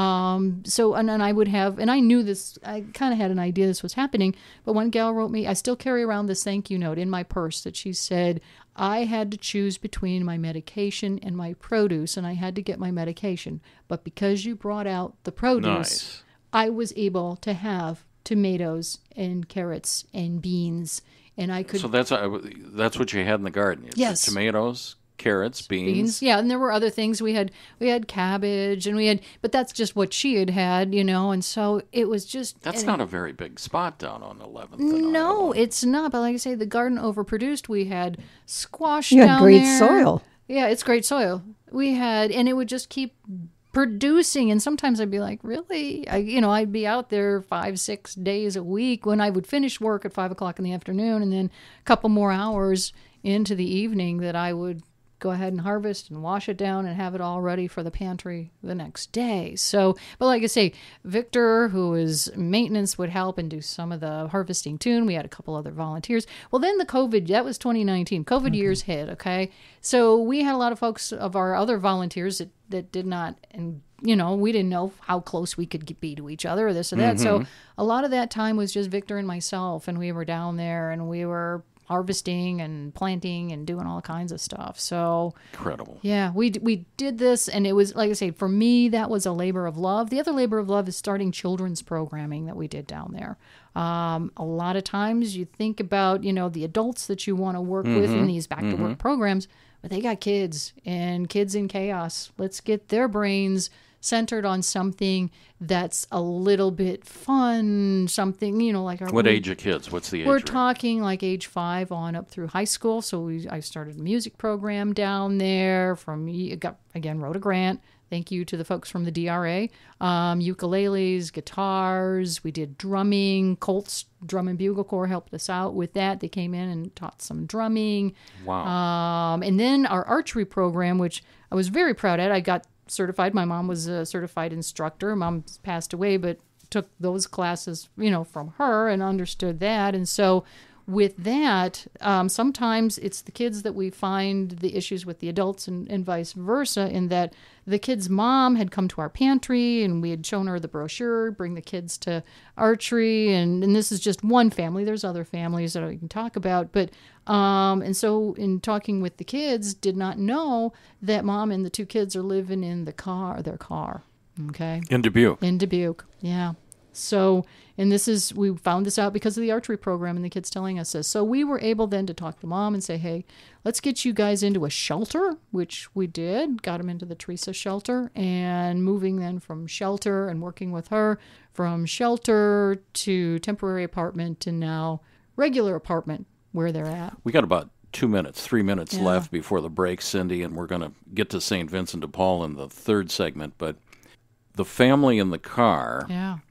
C: Um, so, and then I would have, and I knew this, I kind of had an idea this was happening, but one gal wrote me, I still carry around this thank you note in my purse that she said, I had to choose between my medication and my produce, and I had to get my medication. But because you brought out the produce,
A: Nice.
C: I was able to have tomatoes and carrots and beans, and I could
A: So that's uh, that's what you had in the garden. It's
C: Yes.
A: tomatoes, carrots, beans.
C: beans. Yeah, and there were other things. We had we had cabbage, and we had, but that's just what she had had, you know. And so it was just
A: That's
C: and-
A: not a very big spot down on eleventh. and
C: No,
A: Iowa.
C: it's not. But like I say, the garden overproduced. We had squash
B: You had
C: down
B: great
C: there.
B: soil.
C: Yeah, it's great soil. We had, and it would just keep producing. And sometimes I'd be like, really? I, you know, I'd be out there five, six days a week when I would finish work at five o'clock in the afternoon, and then a couple more hours into the evening that I would go ahead and harvest and wash it down and have it all ready for the pantry the next day. So, but like I say, Victor, who is maintenance, would help and do some of the harvesting too. And we had a couple other volunteers. Well, then the COVID, that was twenty nineteen. COVID
B: Okay.
C: years hit, okay? So we had a lot of folks of our other volunteers that, that did not, and you know, we didn't know how close we could be to each other or this or that. So a lot of that time was just Victor and myself, and we were down there and we were harvesting and planting and doing all kinds of stuff. So
A: Incredible.
C: yeah, we d- we did this, and it was, like I say, for me, that was a labor of love. The other labor of love is starting children's programming that we did down there. Um, a lot of times you think about, you know, the adults that you want to work with in these back to work programs, but they got kids and kids in chaos. Let's get their brains centered on something that's a little bit fun, something, you know, like our
A: What
C: we-
A: age of kids? What's the age
C: we're
A: range?
C: talking like age five on up through high school. So we, I started a music program down there. From got again wrote a grant. Thank you to the folks from the D R A. Um, ukuleles, guitars. We did drumming. Colts Drum and Bugle Corps helped us out with that. They came in and taught some drumming.
A: Wow.
C: Um, and then our archery program, which I was very proud at. I got certified. My mom was a certified instructor. Mom passed away, but took those classes, you know, from her and understood that. And so with that, um, sometimes it's the kids that we find the issues with the adults, and, and vice versa, in that the kid's mom had come to our pantry and we had shown her the brochure, bring the kids to archery. And, and this is just one family. There's other families that we can talk about. But um, and so in talking with the kids, did not know that mom and the two kids are living in the car, their car. Okay.
A: In Dubuque.
C: In Dubuque, yeah. So, and this is, we found this out because of the archery program and the kids telling us this. So we were able then to talk to mom and say, hey, let's get you guys into a shelter, which we did, got them into the Teresa shelter, and moving then from shelter and working with her from shelter to temporary apartment and now regular apartment where they're at.
A: We got about two minutes, three minutes
C: Yeah.
A: left before the break, Cindy, and we're going to get to Saint Vincent de Paul in the third segment. But the family in the car,
C: Yeah.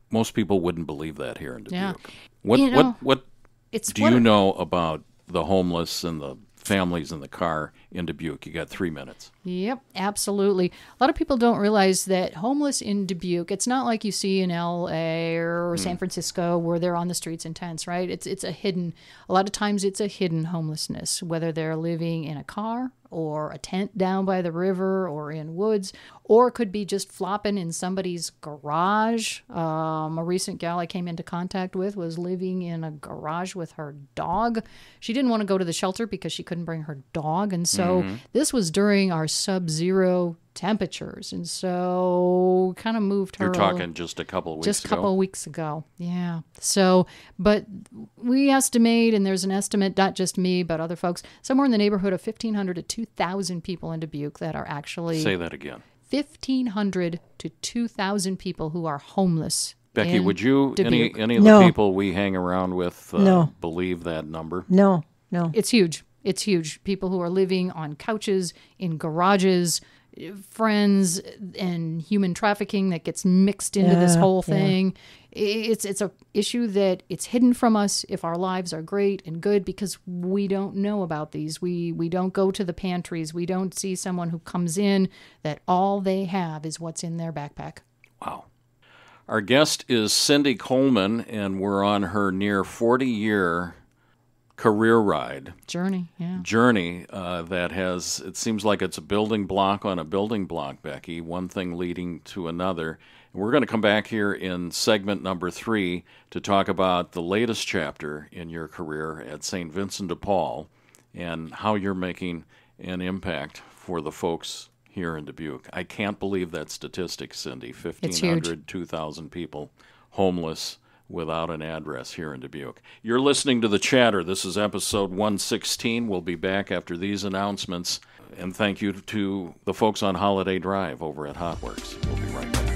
A: most people wouldn't believe that here in Dubuque.
C: Yeah.
A: What
C: You know,
A: what what
C: it's
A: do
C: what
A: you
C: a-
A: know about the homeless and the families in the car in Dubuque? You got three minutes.
C: Yep, absolutely. A lot of people don't realize that homeless in Dubuque, it's not like you see in L A or San Francisco where they're on the streets in tents, right? It's it's a hidden, a lot of times it's a hidden homelessness, whether they're living in a car or a tent down by the river or in woods, or it could be just flopping in somebody's garage. Um, a recent gal I came into contact with was living in a garage with her dog. She didn't want to go to the shelter because she couldn't bring her dog. And so
A: Mm-hmm.
C: this was during our sub-zero temperatures. And so kind of moved her
A: You're
C: a
A: talking
C: little-
A: just a couple of weeks
C: just a
A: ago.
C: couple of weeks ago. Yeah. So, but we estimate, and there's an estimate, not just me, but other folks, somewhere in the neighborhood of fifteen hundred to two thousand people in Dubuque that are actually
A: Say that again.
C: fifteen hundred to two thousand people who are homeless.
A: Becky,
C: in
A: would you, any
C: Dubuque.
A: any of
B: No.
A: the people we hang around with, uh,
B: No.
A: believe that number?
B: No, no.
C: It's huge. It's huge. People who are living on couches, in garages, friends, and human trafficking that gets mixed into this
B: Yeah,
C: whole
B: yeah.
C: thing. It's it's a issue that it's hidden from us if our lives are great and good because we don't know about these. We we don't go to the pantries. We don't see someone who comes in that all they have is what's in their backpack.
A: Wow. Our guest is Cindy Coleman, and we're on her near forty-year career ride.
C: Journey, yeah.
A: journey uh, that has, it seems like it's a building block on a building block, Becky, one thing leading to another. And we're going to come back here in segment number three to talk about the latest chapter in your career at Saint Vincent de Paul and how you're making an impact for the folks here in Dubuque. I can't believe that statistic, Cindy. fifteen hundred, two thousand people homeless without an address here in Dubuque. You're listening to The Chatter. This is episode one sixteen. We'll be back after these announcements. And thank you to the folks on Holiday Drive over at Hotworks. We'll be right back.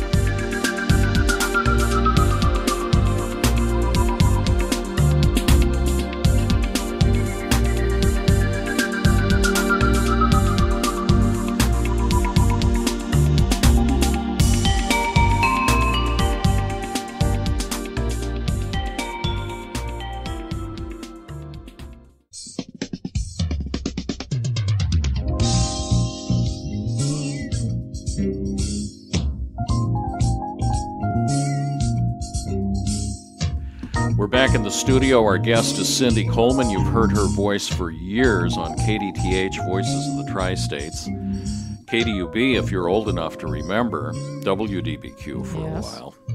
A: We're back in the studio. Our guest is Cindy Coleman. You've heard her voice for years on K D T H, Voices of the Tri-States. K D U B, if you're old enough to remember, W D B Q for
C: Yes.
A: a while.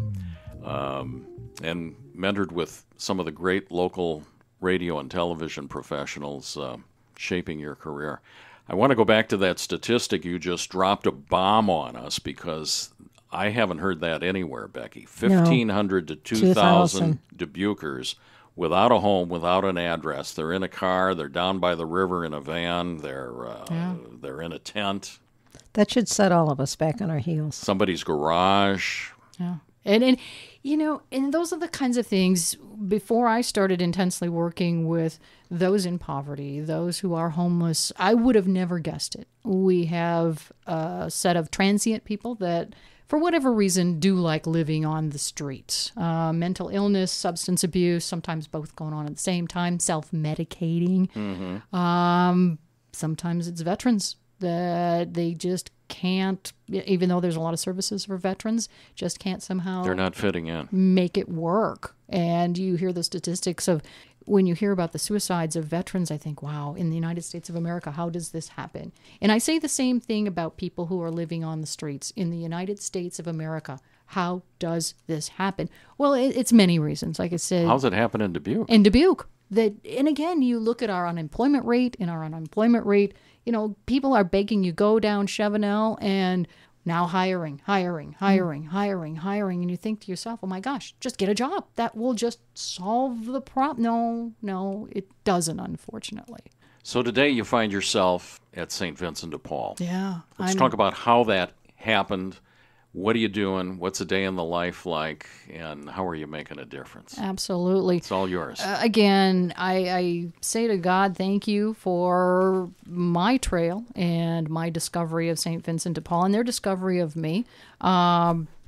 A: Um, and mentored with some of the great local radio and television professionals uh, shaping your career. I want to go back to that statistic. You just dropped a bomb on us because I haven't heard that anywhere, Becky. fifteen hundred to two thousand Dubuquers without a home, without an address. They're in a car. They're down by the river in a van. They're uh,
C: Yeah.
A: they're in a tent.
B: That should set all of us back on our heels.
A: Somebody's garage.
C: Yeah. And, and, you know, and those are the kinds of things, before I started intensely working with those in poverty, those who are homeless, I would have never guessed it. We have a set of transient people that, for whatever reason, do like living on the streets. Uh, mental illness, substance abuse, sometimes both going on at the same time, self-medicating.
A: Mm-hmm.
C: Um, sometimes it's veterans that they just can't, even though there's a lot of services for veterans, just can't somehow
A: They're not fitting in.
C: make it work. And you hear the statistics of, when you hear about the suicides of veterans, I think, wow, in the United States of America, how does this happen? And I say the same thing about people who are living on the streets in the United States of America. How does this happen? Well, it, it's many reasons. Like I said,
A: How's it happen in Dubuque?
C: in Dubuque. That, and again, you look at our unemployment rate, and our unemployment rate, you know, people are begging you go down Chevenel and now hiring, hiring, hiring, hiring, hiring. And you think to yourself, oh my gosh, just get a job. That will just solve the problem. No, no, it doesn't, unfortunately.
A: So today you find yourself at Saint Vincent de Paul.
C: Yeah.
A: Let's
C: I'm-
A: talk about how that happened. What are you doing? What's a day in the life like? And how are you making a difference?
C: Absolutely.
A: It's all yours.
C: Uh, again, I, I say to God, thank you for my trail and my discovery of Saint Vincent de Paul and their discovery of me. Um,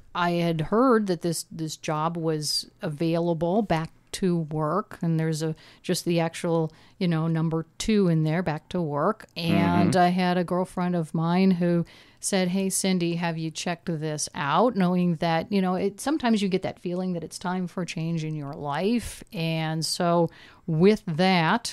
C: I had heard that this, this job was available, back to work, and there's a just the actual, you know, number two in there, back to work. And mm-hmm. I had a girlfriend of mine who said, "Hey, Cindy, have you checked this out?" Knowing that, you know, it sometimes you get that feeling that it's time for a change in your life. And so with that,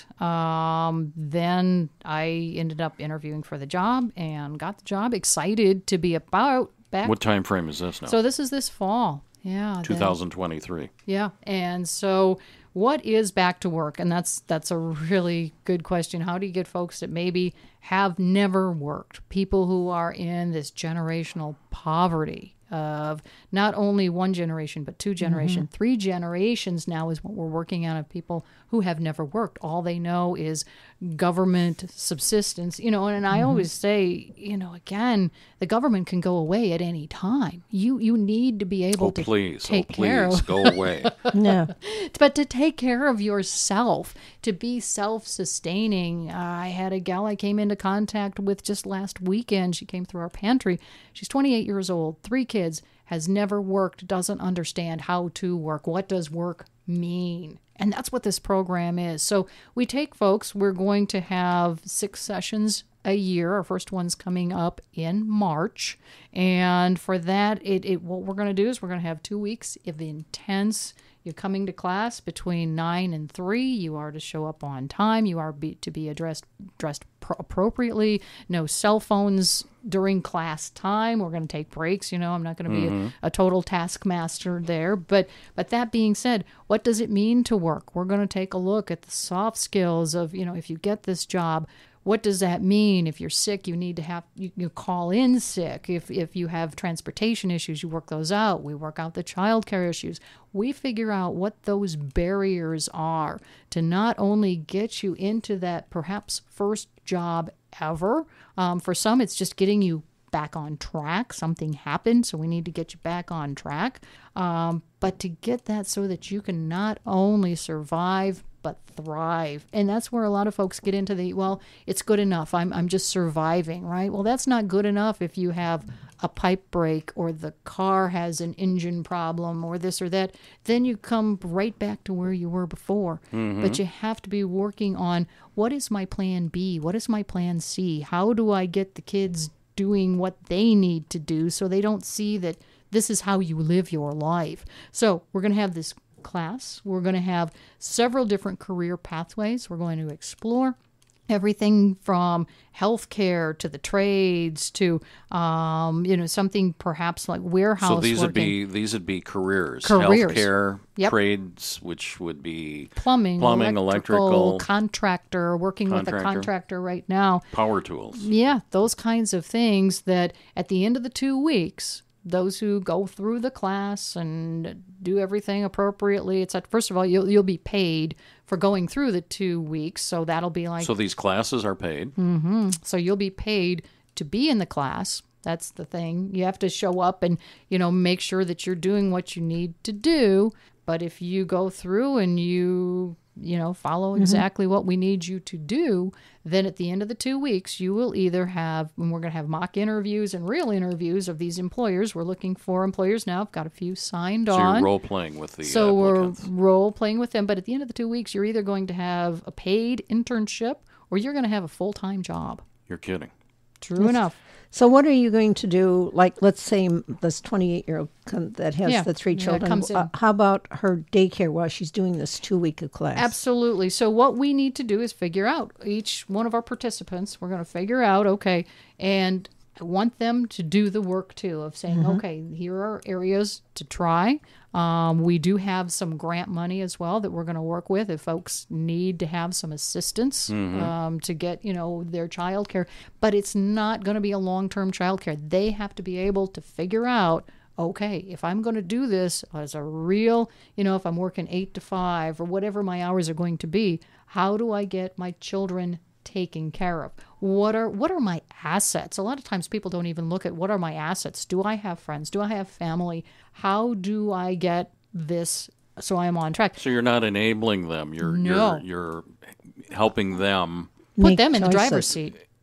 C: um, then I ended up interviewing for the job and got the job, excited to be about back.
A: What time frame is this now?
C: So this is this fall. Yeah.
A: twenty twenty-three.
C: Yeah. And so what is back to work? And that's that's a really good question. How do you get folks that maybe have never worked, people who are in this generational poverty of not only one generation, but two generations, mm-hmm. three generations now is what we're working on, of people who have never worked. All they know is government subsistence, you know, and, and I mm-hmm. always say, you know, again, the government can go away at any time. You you need to be able
A: oh,
C: to
A: please,
C: take
A: oh,
C: care
A: please,
C: of...
A: go away.
B: No.
C: But to take care of yourself, to be self-sustaining. Uh, I had a gal I came into contact with just last weekend. She came through our pantry. She's twenty-eight years old, three kids, has never worked, doesn't understand how to work. What does work mean? And that's what this program is. So we take folks, we're going to have six sessions a year. Our first one's coming up in March. And for that, it, it what we're going to do is we're going to have two weeks of intense. You're coming to class between nine and three. You are to show up on time. You are be, to be addressed dressed pro- appropriately. No cell phones during class time. We're going to take breaks. You know, I'm not going to be mm-hmm. a, a total taskmaster there. But but that being said, what does it mean to work? We're going to take a look at the soft skills of, you know, if you get this job, what does that mean? If you're sick, you need to have, you, you call in sick. If if you have transportation issues, you work those out. We work out the childcare issues. We figure out what those barriers are to not only get you into that perhaps first job ever. Um, for some, it's just getting you back on track. Something happened, so we need to get you back on track. Um, but to get that so that you can not only survive, but thrive. And that's where a lot of folks get into the, well, it's good enough. I'm I'm just surviving, right? Well, that's not good enough if you have a pipe break or the car has an engine problem or this or that. Then you come right back to where you were before. Mm-hmm. But you have to be working on, what is my plan B? What is my plan C? How do I get the kids doing what they need to do so they don't see that this is how you live your life? So we're going to have this class. We're going to have several different career pathways we're going to explore. Everything from healthcare to the trades to, um, you know, something perhaps like warehouse.
A: So these
C: working.
A: would be these would be careers.
C: Careers.
A: Healthcare,
C: yep.
A: trades, which would be
C: plumbing,
A: plumbing,
C: electrical,
A: electrical
C: contractor. Working
A: contractor,
C: with a contractor right now.
A: Power tools.
C: Yeah, those kinds of things that at the end of the two weeks. Those who go through the class and do everything appropriately, it's like, first of all, you'll you'll be paid for going through the two weeks, so that'll be like.
A: So these classes are paid.
C: Mm-hmm. So you'll be paid to be in the class. That's the thing. You have to show up and, you know, make sure that you're doing what you need to do. But if you go through and you, you know, follow exactly mm-hmm. what we need you to do, then at the end of the two weeks, you will either have, and we're going to have mock interviews and real interviews of these employers. We're looking for employers now. I've got a few signed
A: so
C: on.
A: So you're role-playing with the
C: So
A: applicants.
C: we're role-playing with them. But at the end of the two weeks, you're either going to have a paid internship or you're going to have a full-time job.
A: You're kidding.
C: True
B: yes.
C: enough.
B: So what are you going to do? Like, let's say this twenty-eight-year-old that has
C: yeah.
B: the three children.
C: Yeah, comes in.
B: Uh, how about her daycare while she's doing this two-week of class?
C: Absolutely. So what we need to do is figure out, each one of our participants, we're going to figure out, okay, and I want them to do the work, too, of saying, mm-hmm. okay, here are areas to try. Um, we do have some grant money as well that we're going to work with if folks need to have some assistance mm-hmm. um, to get, you know, their child care. But it's not going to be a long-term child care. They have to be able to figure out, okay, if I'm going to do this as a real, you know, if I'm working eight to five or whatever my hours are going to be, how do I get my children taken care of? What are what are my assets? A lot of times people don't even look at what are my assets. Do I have friends? Do I have family? How do I get this so I am on track?
A: So you're not enabling them. You're
C: no.
A: you're you're helping them
C: put
B: Make
C: them in
B: choices.
C: the driver's seat.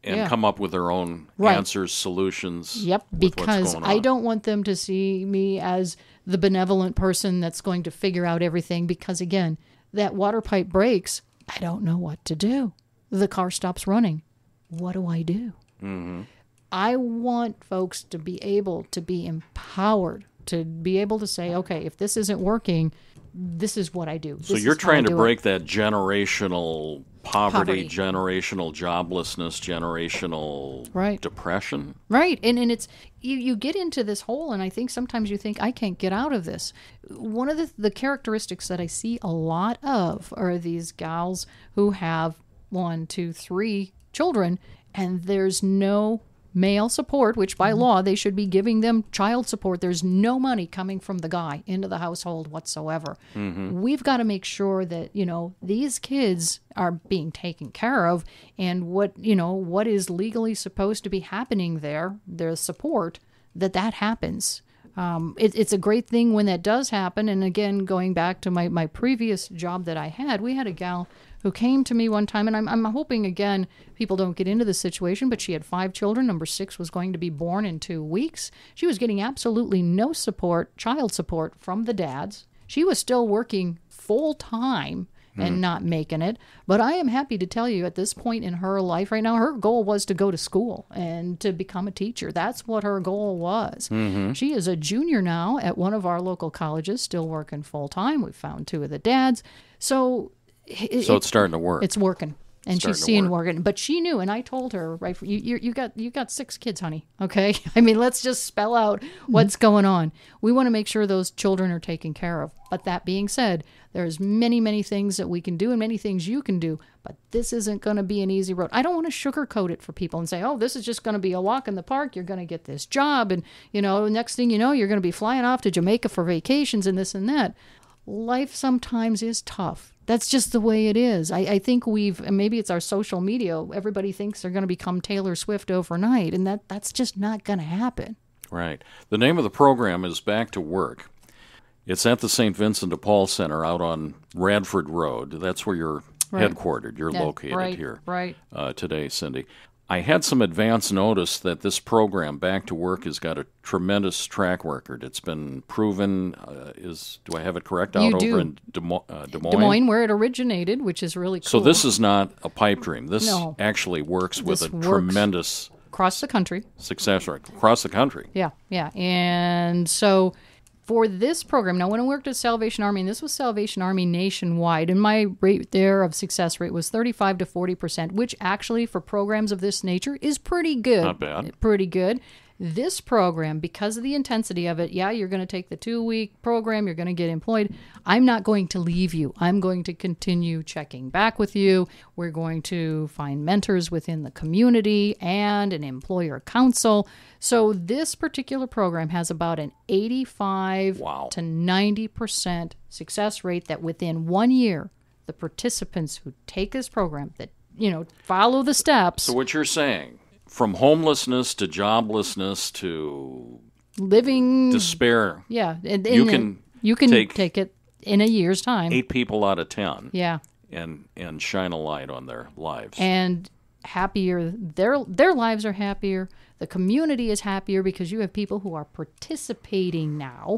A: and
C: yeah.
A: come up with their own
C: Right.
A: answers, solutions.
C: Yep,
A: with
C: because
A: what's going on.
C: I don't want them to see me as the benevolent person that's going to figure out everything, because again, that water pipe breaks, I don't know what to do. The car stops running. What do I do?
A: Mm-hmm.
C: I want folks to be able to be empowered, to be able to say, okay, if this isn't working, this is what I do.
A: So
C: This
A: you're
C: is how I
A: trying to
C: do
A: break
C: it.
A: that generational poverty,
C: Poverty.
A: generational joblessness, generational
C: Right.
A: depression.
C: Right. And and it's you, you get into this hole, and I think sometimes you think, I can't get out of this. One of the, the characteristics that I see a lot of are these gals who have one, two, three children, and there's no male support, which by law they should be giving them child support. There's no money coming from the guy into the household whatsoever.
A: Mm-hmm.
C: We've got to make sure that, you know, these kids are being taken care of, and what, you know, what is legally supposed to be happening there, their support, that that happens. Um, it, it's a great thing when that does happen. And again, going back to my, my previous job that I had, we had a gal who came to me one time, and I'm, I'm hoping, again, people don't get into this situation, but she had five children. Number six was going to be born in two weeks. She was getting absolutely no support, child support, from the dads. She was still working full-time and not making it. But I am happy to tell you, at this point in her life right now, her goal was to go to school and to become a teacher. That's what her goal was.
A: Mm-hmm.
C: She is a junior now at one of our local colleges, still working full-time. We found two of the dads. So... It,
A: So it's starting to work.
C: It's working, and
A: Starting
C: she's
A: to
C: seeing
A: work.
C: working. But she knew, and I told her, right? You, you, you got, you got six kids, honey. Okay, I mean, let's just spell out what's going on. We want to make sure those children are taken care of. But that being said, there's many, many things that we can do, and many things you can do. But this isn't going to be an easy road. I don't want to sugarcoat it for people and say, oh, this is just going to be a walk in the park. You're going to get this job, and you know, next thing you know, you're going to be flying off to Jamaica for vacations and this and that. Life sometimes is tough. That's just the way it is. I, I think we've, and maybe it's our social media, everybody thinks they're going to become Taylor Swift overnight, and that, that's just not going to happen.
A: Right. The name of the program is Back to Work. It's at the Saint Vincent de Paul Center out on Radford Road. That's where you're
C: Right.
A: headquartered. You're
C: Yeah,
A: located
C: right,
A: here
C: right.
A: uh, today, Cindy. I had some advance notice that this program, Back to Work, has got a tremendous track record. It's been proven, uh, is do I have it correct, out
C: You
A: over
C: do.
A: in Des Mo- uh, Des Moines?
C: Des Moines, where it originated, which is really cool.
A: So this is not a pipe dream. This
C: No.
A: actually works with
C: This
A: a
C: works.
A: tremendous
C: across the country.
A: success rate across the country.
C: Yeah, yeah. And so for this program, now when I worked at Salvation Army, and this was Salvation Army nationwide, and my rate there of success rate was thirty-five to forty percent, which actually for programs of this nature is pretty good.
A: Not bad.
C: Pretty good. This program, because of the intensity of it, yeah, you're going to take the two-week program, you're going to get employed. I'm not going to leave you. I'm going to continue checking back with you. We're going to find mentors within the community and an employer council. So this particular program has about an eighty-five
A: Wow.
C: to ninety percent success rate, that within one year, the participants who take this program, that, you know, follow the steps,
A: So what you're saying, from homelessness to joblessness to
C: living
A: despair,
C: Yeah, and,
A: You
C: and
A: can
C: you can
A: take
C: take, it in a year's time.
A: eight people out of ten,
C: Yeah,
A: and and shine a light on their lives.
C: and happier. Their their lives are happier. The community is happier because you have people who are participating now,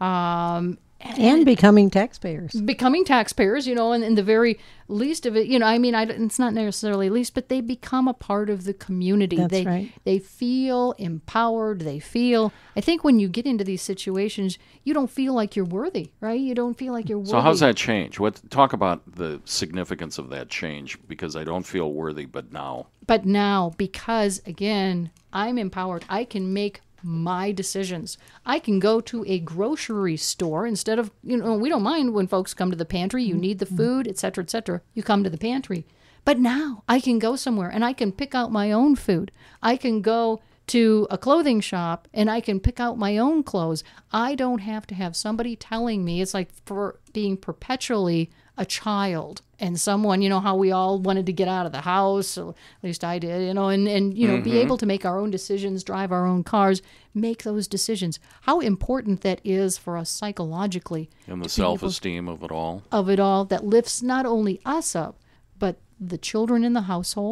C: um,
B: And becoming taxpayers.
C: becoming taxpayers. You know, and in the very least of it, you know, I mean, I, it's not necessarily least, but they become a part of the community.
B: That's
C: they
B: right.
C: they feel empowered. They feel. I think when you get into these situations, you don't feel like you're worthy, right? You don't feel like you're worthy.
A: So how's that change? What talk about the significance of that change? Because I don't feel worthy, but now.
C: But now, because again, I'm empowered, I can make my decisions. I can go to a grocery store instead of, you know, we don't mind when folks come to the pantry, you need the food, et cetera, et cetera. You come to the pantry. But now I can go somewhere and I can pick out my own food. I can go to a clothing shop and I can pick out my own clothes. I don't have to have somebody telling me. It's like for being perpetually a child and someone, you know, how we all wanted to get out of the house, or at least I did, you know, and, and you know,
A: Mm-hmm.
C: be able to make our own decisions, drive our own cars, make those decisions. How important that is for us psychologically.
A: And the
C: to be able-
A: self-esteem of it all.
C: of it all, that lifts not only us up, but the children in the household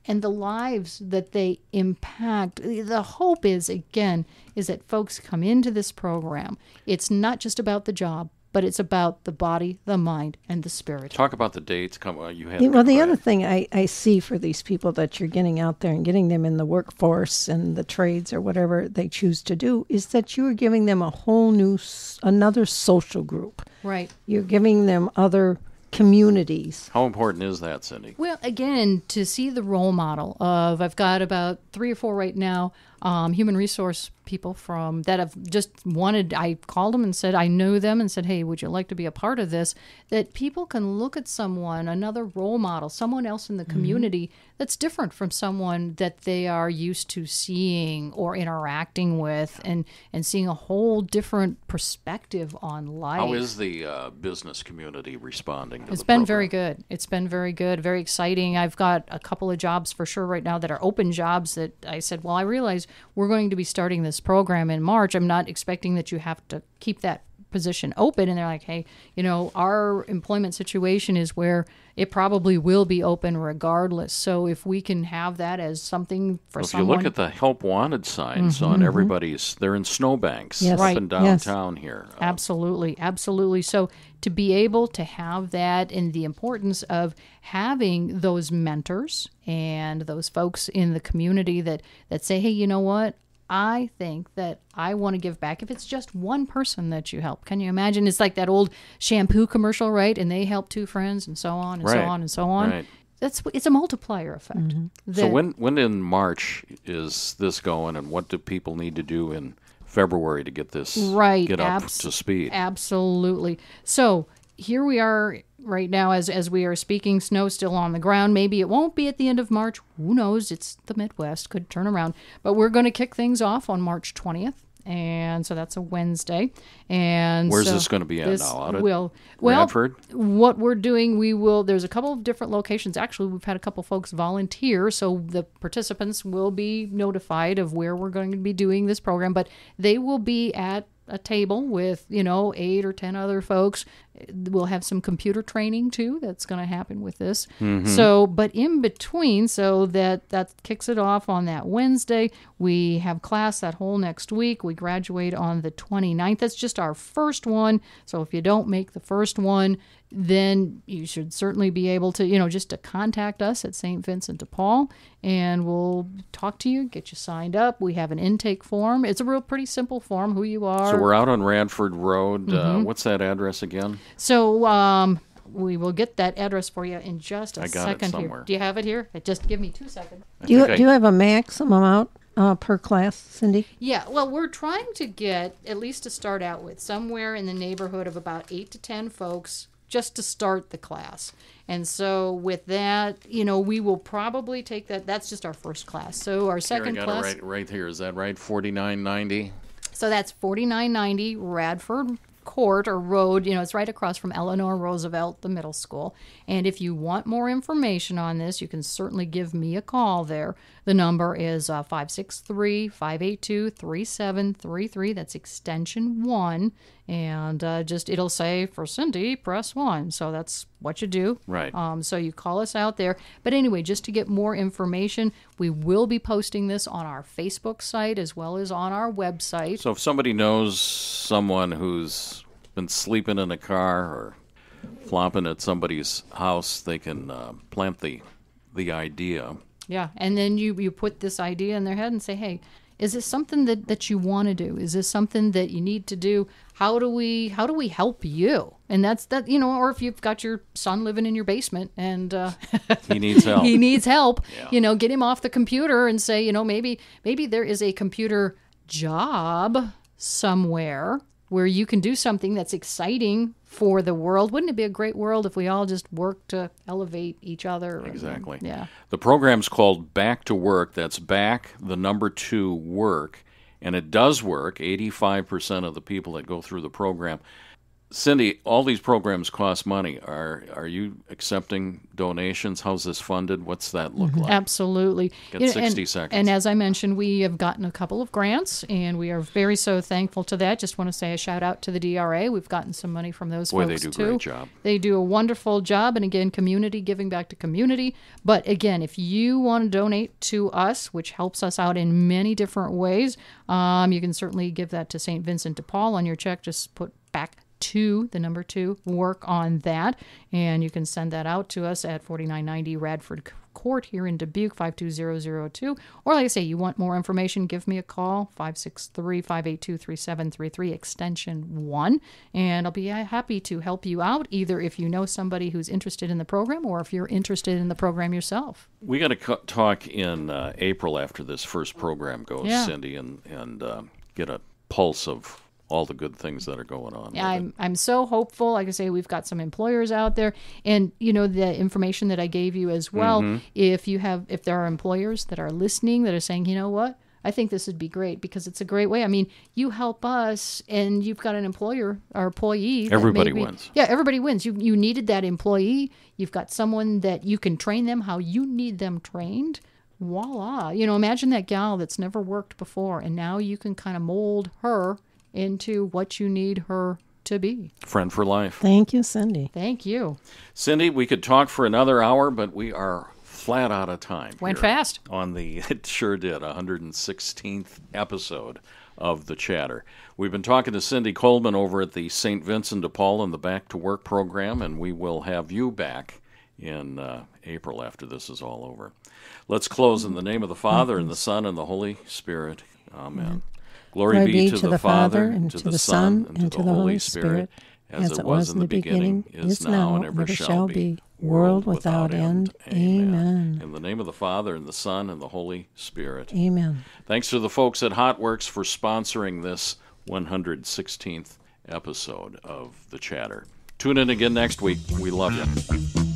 C: and the lives that they impact. The hope is, again, is that folks come into this program. It's not just about the job, but it's about the body, the mind, and the spirit.
A: Talk about the dates. Come on, you had.
B: Well, the other thing I, I see for these people that you're getting out there and getting them in the workforce and the trades or whatever they choose to do is that you are giving them a whole new, another social group.
C: Right.
B: You're giving them other communities.
A: How important is that, Cindy?
C: Well, again, to see the role model of, I've got about three or four right now, um, human resource people from that have just wanted, I called them and said, I know them and said, hey, would you like to be a part of this? That people can look at someone, another role model, someone else in the community mm-hmm. that's different from someone that they are used to seeing or interacting with, and, and seeing a whole different perspective on life.
A: How is the uh, business community responding to
C: It's
A: the
C: been
A: program?
C: very good. It's been very good, very exciting. I've got a couple of jobs for sure right now that are open jobs that I said, well, I realize we're going to be starting this program in March. I'm not expecting that you have to keep that position open. And they're like, hey, you know, our employment situation is where it probably will be open regardless. So if we can have that as something for
A: well, if
C: someone.
A: you look at the help wanted signs
C: Mm-hmm,
A: on everybody's, they're in snowbanks
B: Yes.
A: up
C: Right.
A: and downtown yes. here. Uh,
C: Absolutely, absolutely. So to be able to have that, and the importance of having those mentors and those folks in the community that, that say, hey, you know what? I think that I want to give back. If it's just one person that you help, can you imagine? It's like that old shampoo commercial, right? And they help two friends, and so on and
A: right.
C: so on and so on.
A: Right.
C: That's it's a multiplier effect.
B: Mm-hmm.
C: That,
A: so when when in March is this going, and what do people need to do in February to get this
C: right,
A: get up
C: abs-
A: to speed?
C: Absolutely. So here we are right now as as we are speaking, snow still on the ground. Maybe it won't be at the end of March. Who knows? It's the Midwest, could turn around. But we're going to kick things off on March twentieth. And so that's a Wednesday. And
A: where's
C: so
A: this going to be at
C: this
A: now? Out at
C: will, well,
A: Radford?
C: What we're doing, we will, there's a couple of different locations. Actually, we've had a couple folks volunteer, so the participants will be notified of where we're going to be doing this program, but they will be at a table with, you know, eight or ten other folks. We'll have some computer training too that's going to happen with this. Mm-hmm. So, but in between, so that that kicks it off on that Wednesday. We have class that whole next week. We graduate on the twenty-ninth. That's just our first one. So if you don't make the first one, then you should certainly be able to, you know, just to contact us at Saint Vincent de Paul, and we'll talk to you, get you signed up. We have an intake form. It's a real pretty simple form, who you are.
A: So we're out on Radford Road.
C: Mm-hmm.
A: Uh, what's that address again?
C: So um, we will get that address for you in just a
A: I got
C: second
A: it somewhere.
C: here. Do you have it here? Just give me two seconds.
B: Do you,
A: I-
B: do you have a maximum out uh, per class, Cindy?
C: Yeah, well, we're trying to get, at least to start out with, somewhere in the neighborhood of about eight to ten folks just to start the class. And so with that, you know, we will probably take that. That's just our first class. So our second
A: here, I got
C: class.
A: it right, right here. Is that right? forty-nine ninety?
C: So that's forty-nine ninety Radford Court or Road. You know, it's right across from Eleanor Roosevelt, the middle school. And if you want more information on this, you can certainly give me a call there. The number is uh, five six three, five eight two, three seven three three. That's extension one. And uh, just, it'll say, for Cindy, press one. So that's what you do.
A: Right.
C: Um, so you call us out there. But anyway, just to get more information, we will be posting this on our Facebook site as well as on our website.
A: So if somebody knows someone who's been sleeping in a car or flopping at somebody's house, they can uh, plant the the idea.
C: Yeah, and then you, you put this idea in their head and say, hey, is this something that, that you want to do? Is this something that you need to do? How do we how do we help you? And that's that, you know, or if you've got your son living in your basement and uh,
A: he needs help.
C: he needs help,
A: Yeah.
C: you know, get him off the computer and say, you know, maybe maybe there is a computer job somewhere where you can do something that's exciting for the world. Wouldn't it be a great world if we all just worked to elevate each other?
A: Exactly.
C: And, yeah.
A: The program's called Back to Work. That's back, the number two, work. And it does work. eighty-five percent of the people that go through the program Cindy, all these programs cost money. Are are you accepting donations? How's this funded? What's that look like?
C: Absolutely.
A: Got
C: You know,
A: sixty
C: and,
A: seconds.
C: And as I mentioned, we have gotten a couple of grants, and we are very so thankful to that. Just want to say a shout out to the D R A. We've gotten some money from those
A: Boy,
C: folks
A: they do a
C: too.
A: great job.
C: They do a wonderful job, and again, community, giving back to community. But again, if you want to donate to us, which helps us out in many different ways, um, you can certainly give that to Saint Vincent de Paul on your check. Just put back two, the number two, work on that. And you can send that out to us at forty-nine ninety Radford Court here in Dubuque, five two zero zero two. Or like I say, you want more information, give me a call, five six three, five eight two, three seven three three, extension one. And I'll be happy to help you out, either if you know somebody who's interested in the program or if you're interested in the program yourself.
A: We got to co- talk in uh, April after this first program goes,
C: Yeah.
A: Cindy, and, and uh, get a pulse of all the good things that are going on.
C: Yeah, I'm I'm so hopeful. Like I say, we've got some employers out there, and you know the information that I gave you as well.
A: Mm-hmm.
C: If you have, if there are employers that are listening that are saying, you know what, I think this would be great because it's a great way. I mean, you help us, and you've got an employer or employee. that
A: Everybody
C: maybe-
A: wins.
C: Yeah, everybody wins. You you needed that employee. You've got someone that you can train them how you need them trained. Voila! You know, imagine that gal that's never worked before, and now you can kind of mold her into what you need her to be.
A: Friend for life.
B: Thank you, Cindy.
C: Thank you.
A: Cindy, we could talk for another hour, but we are flat out of time.
C: Went
A: here
C: fast.
A: On the, it sure did, one hundred sixteenth episode of The Chatter. We've been talking to Cindy Coleman over at the Saint Vincent de Paul and the Back to Work program, and we will have you back in uh, April after this is all over. Let's close in the name of the Father, and the Son, and the Holy Spirit. Amen. Glory,
B: Glory
A: be to the Father, and to the Son, and to the Holy Spirit,
B: as it was in the beginning, is now, and ever shall be, world without end. Amen.
A: In the name of the Father, and the Son, and the Holy Spirit.
B: Amen.
A: Thanks to the folks at HotWorks for sponsoring this one hundred sixteenth episode of The Chatter. Tune in again next week. We love you.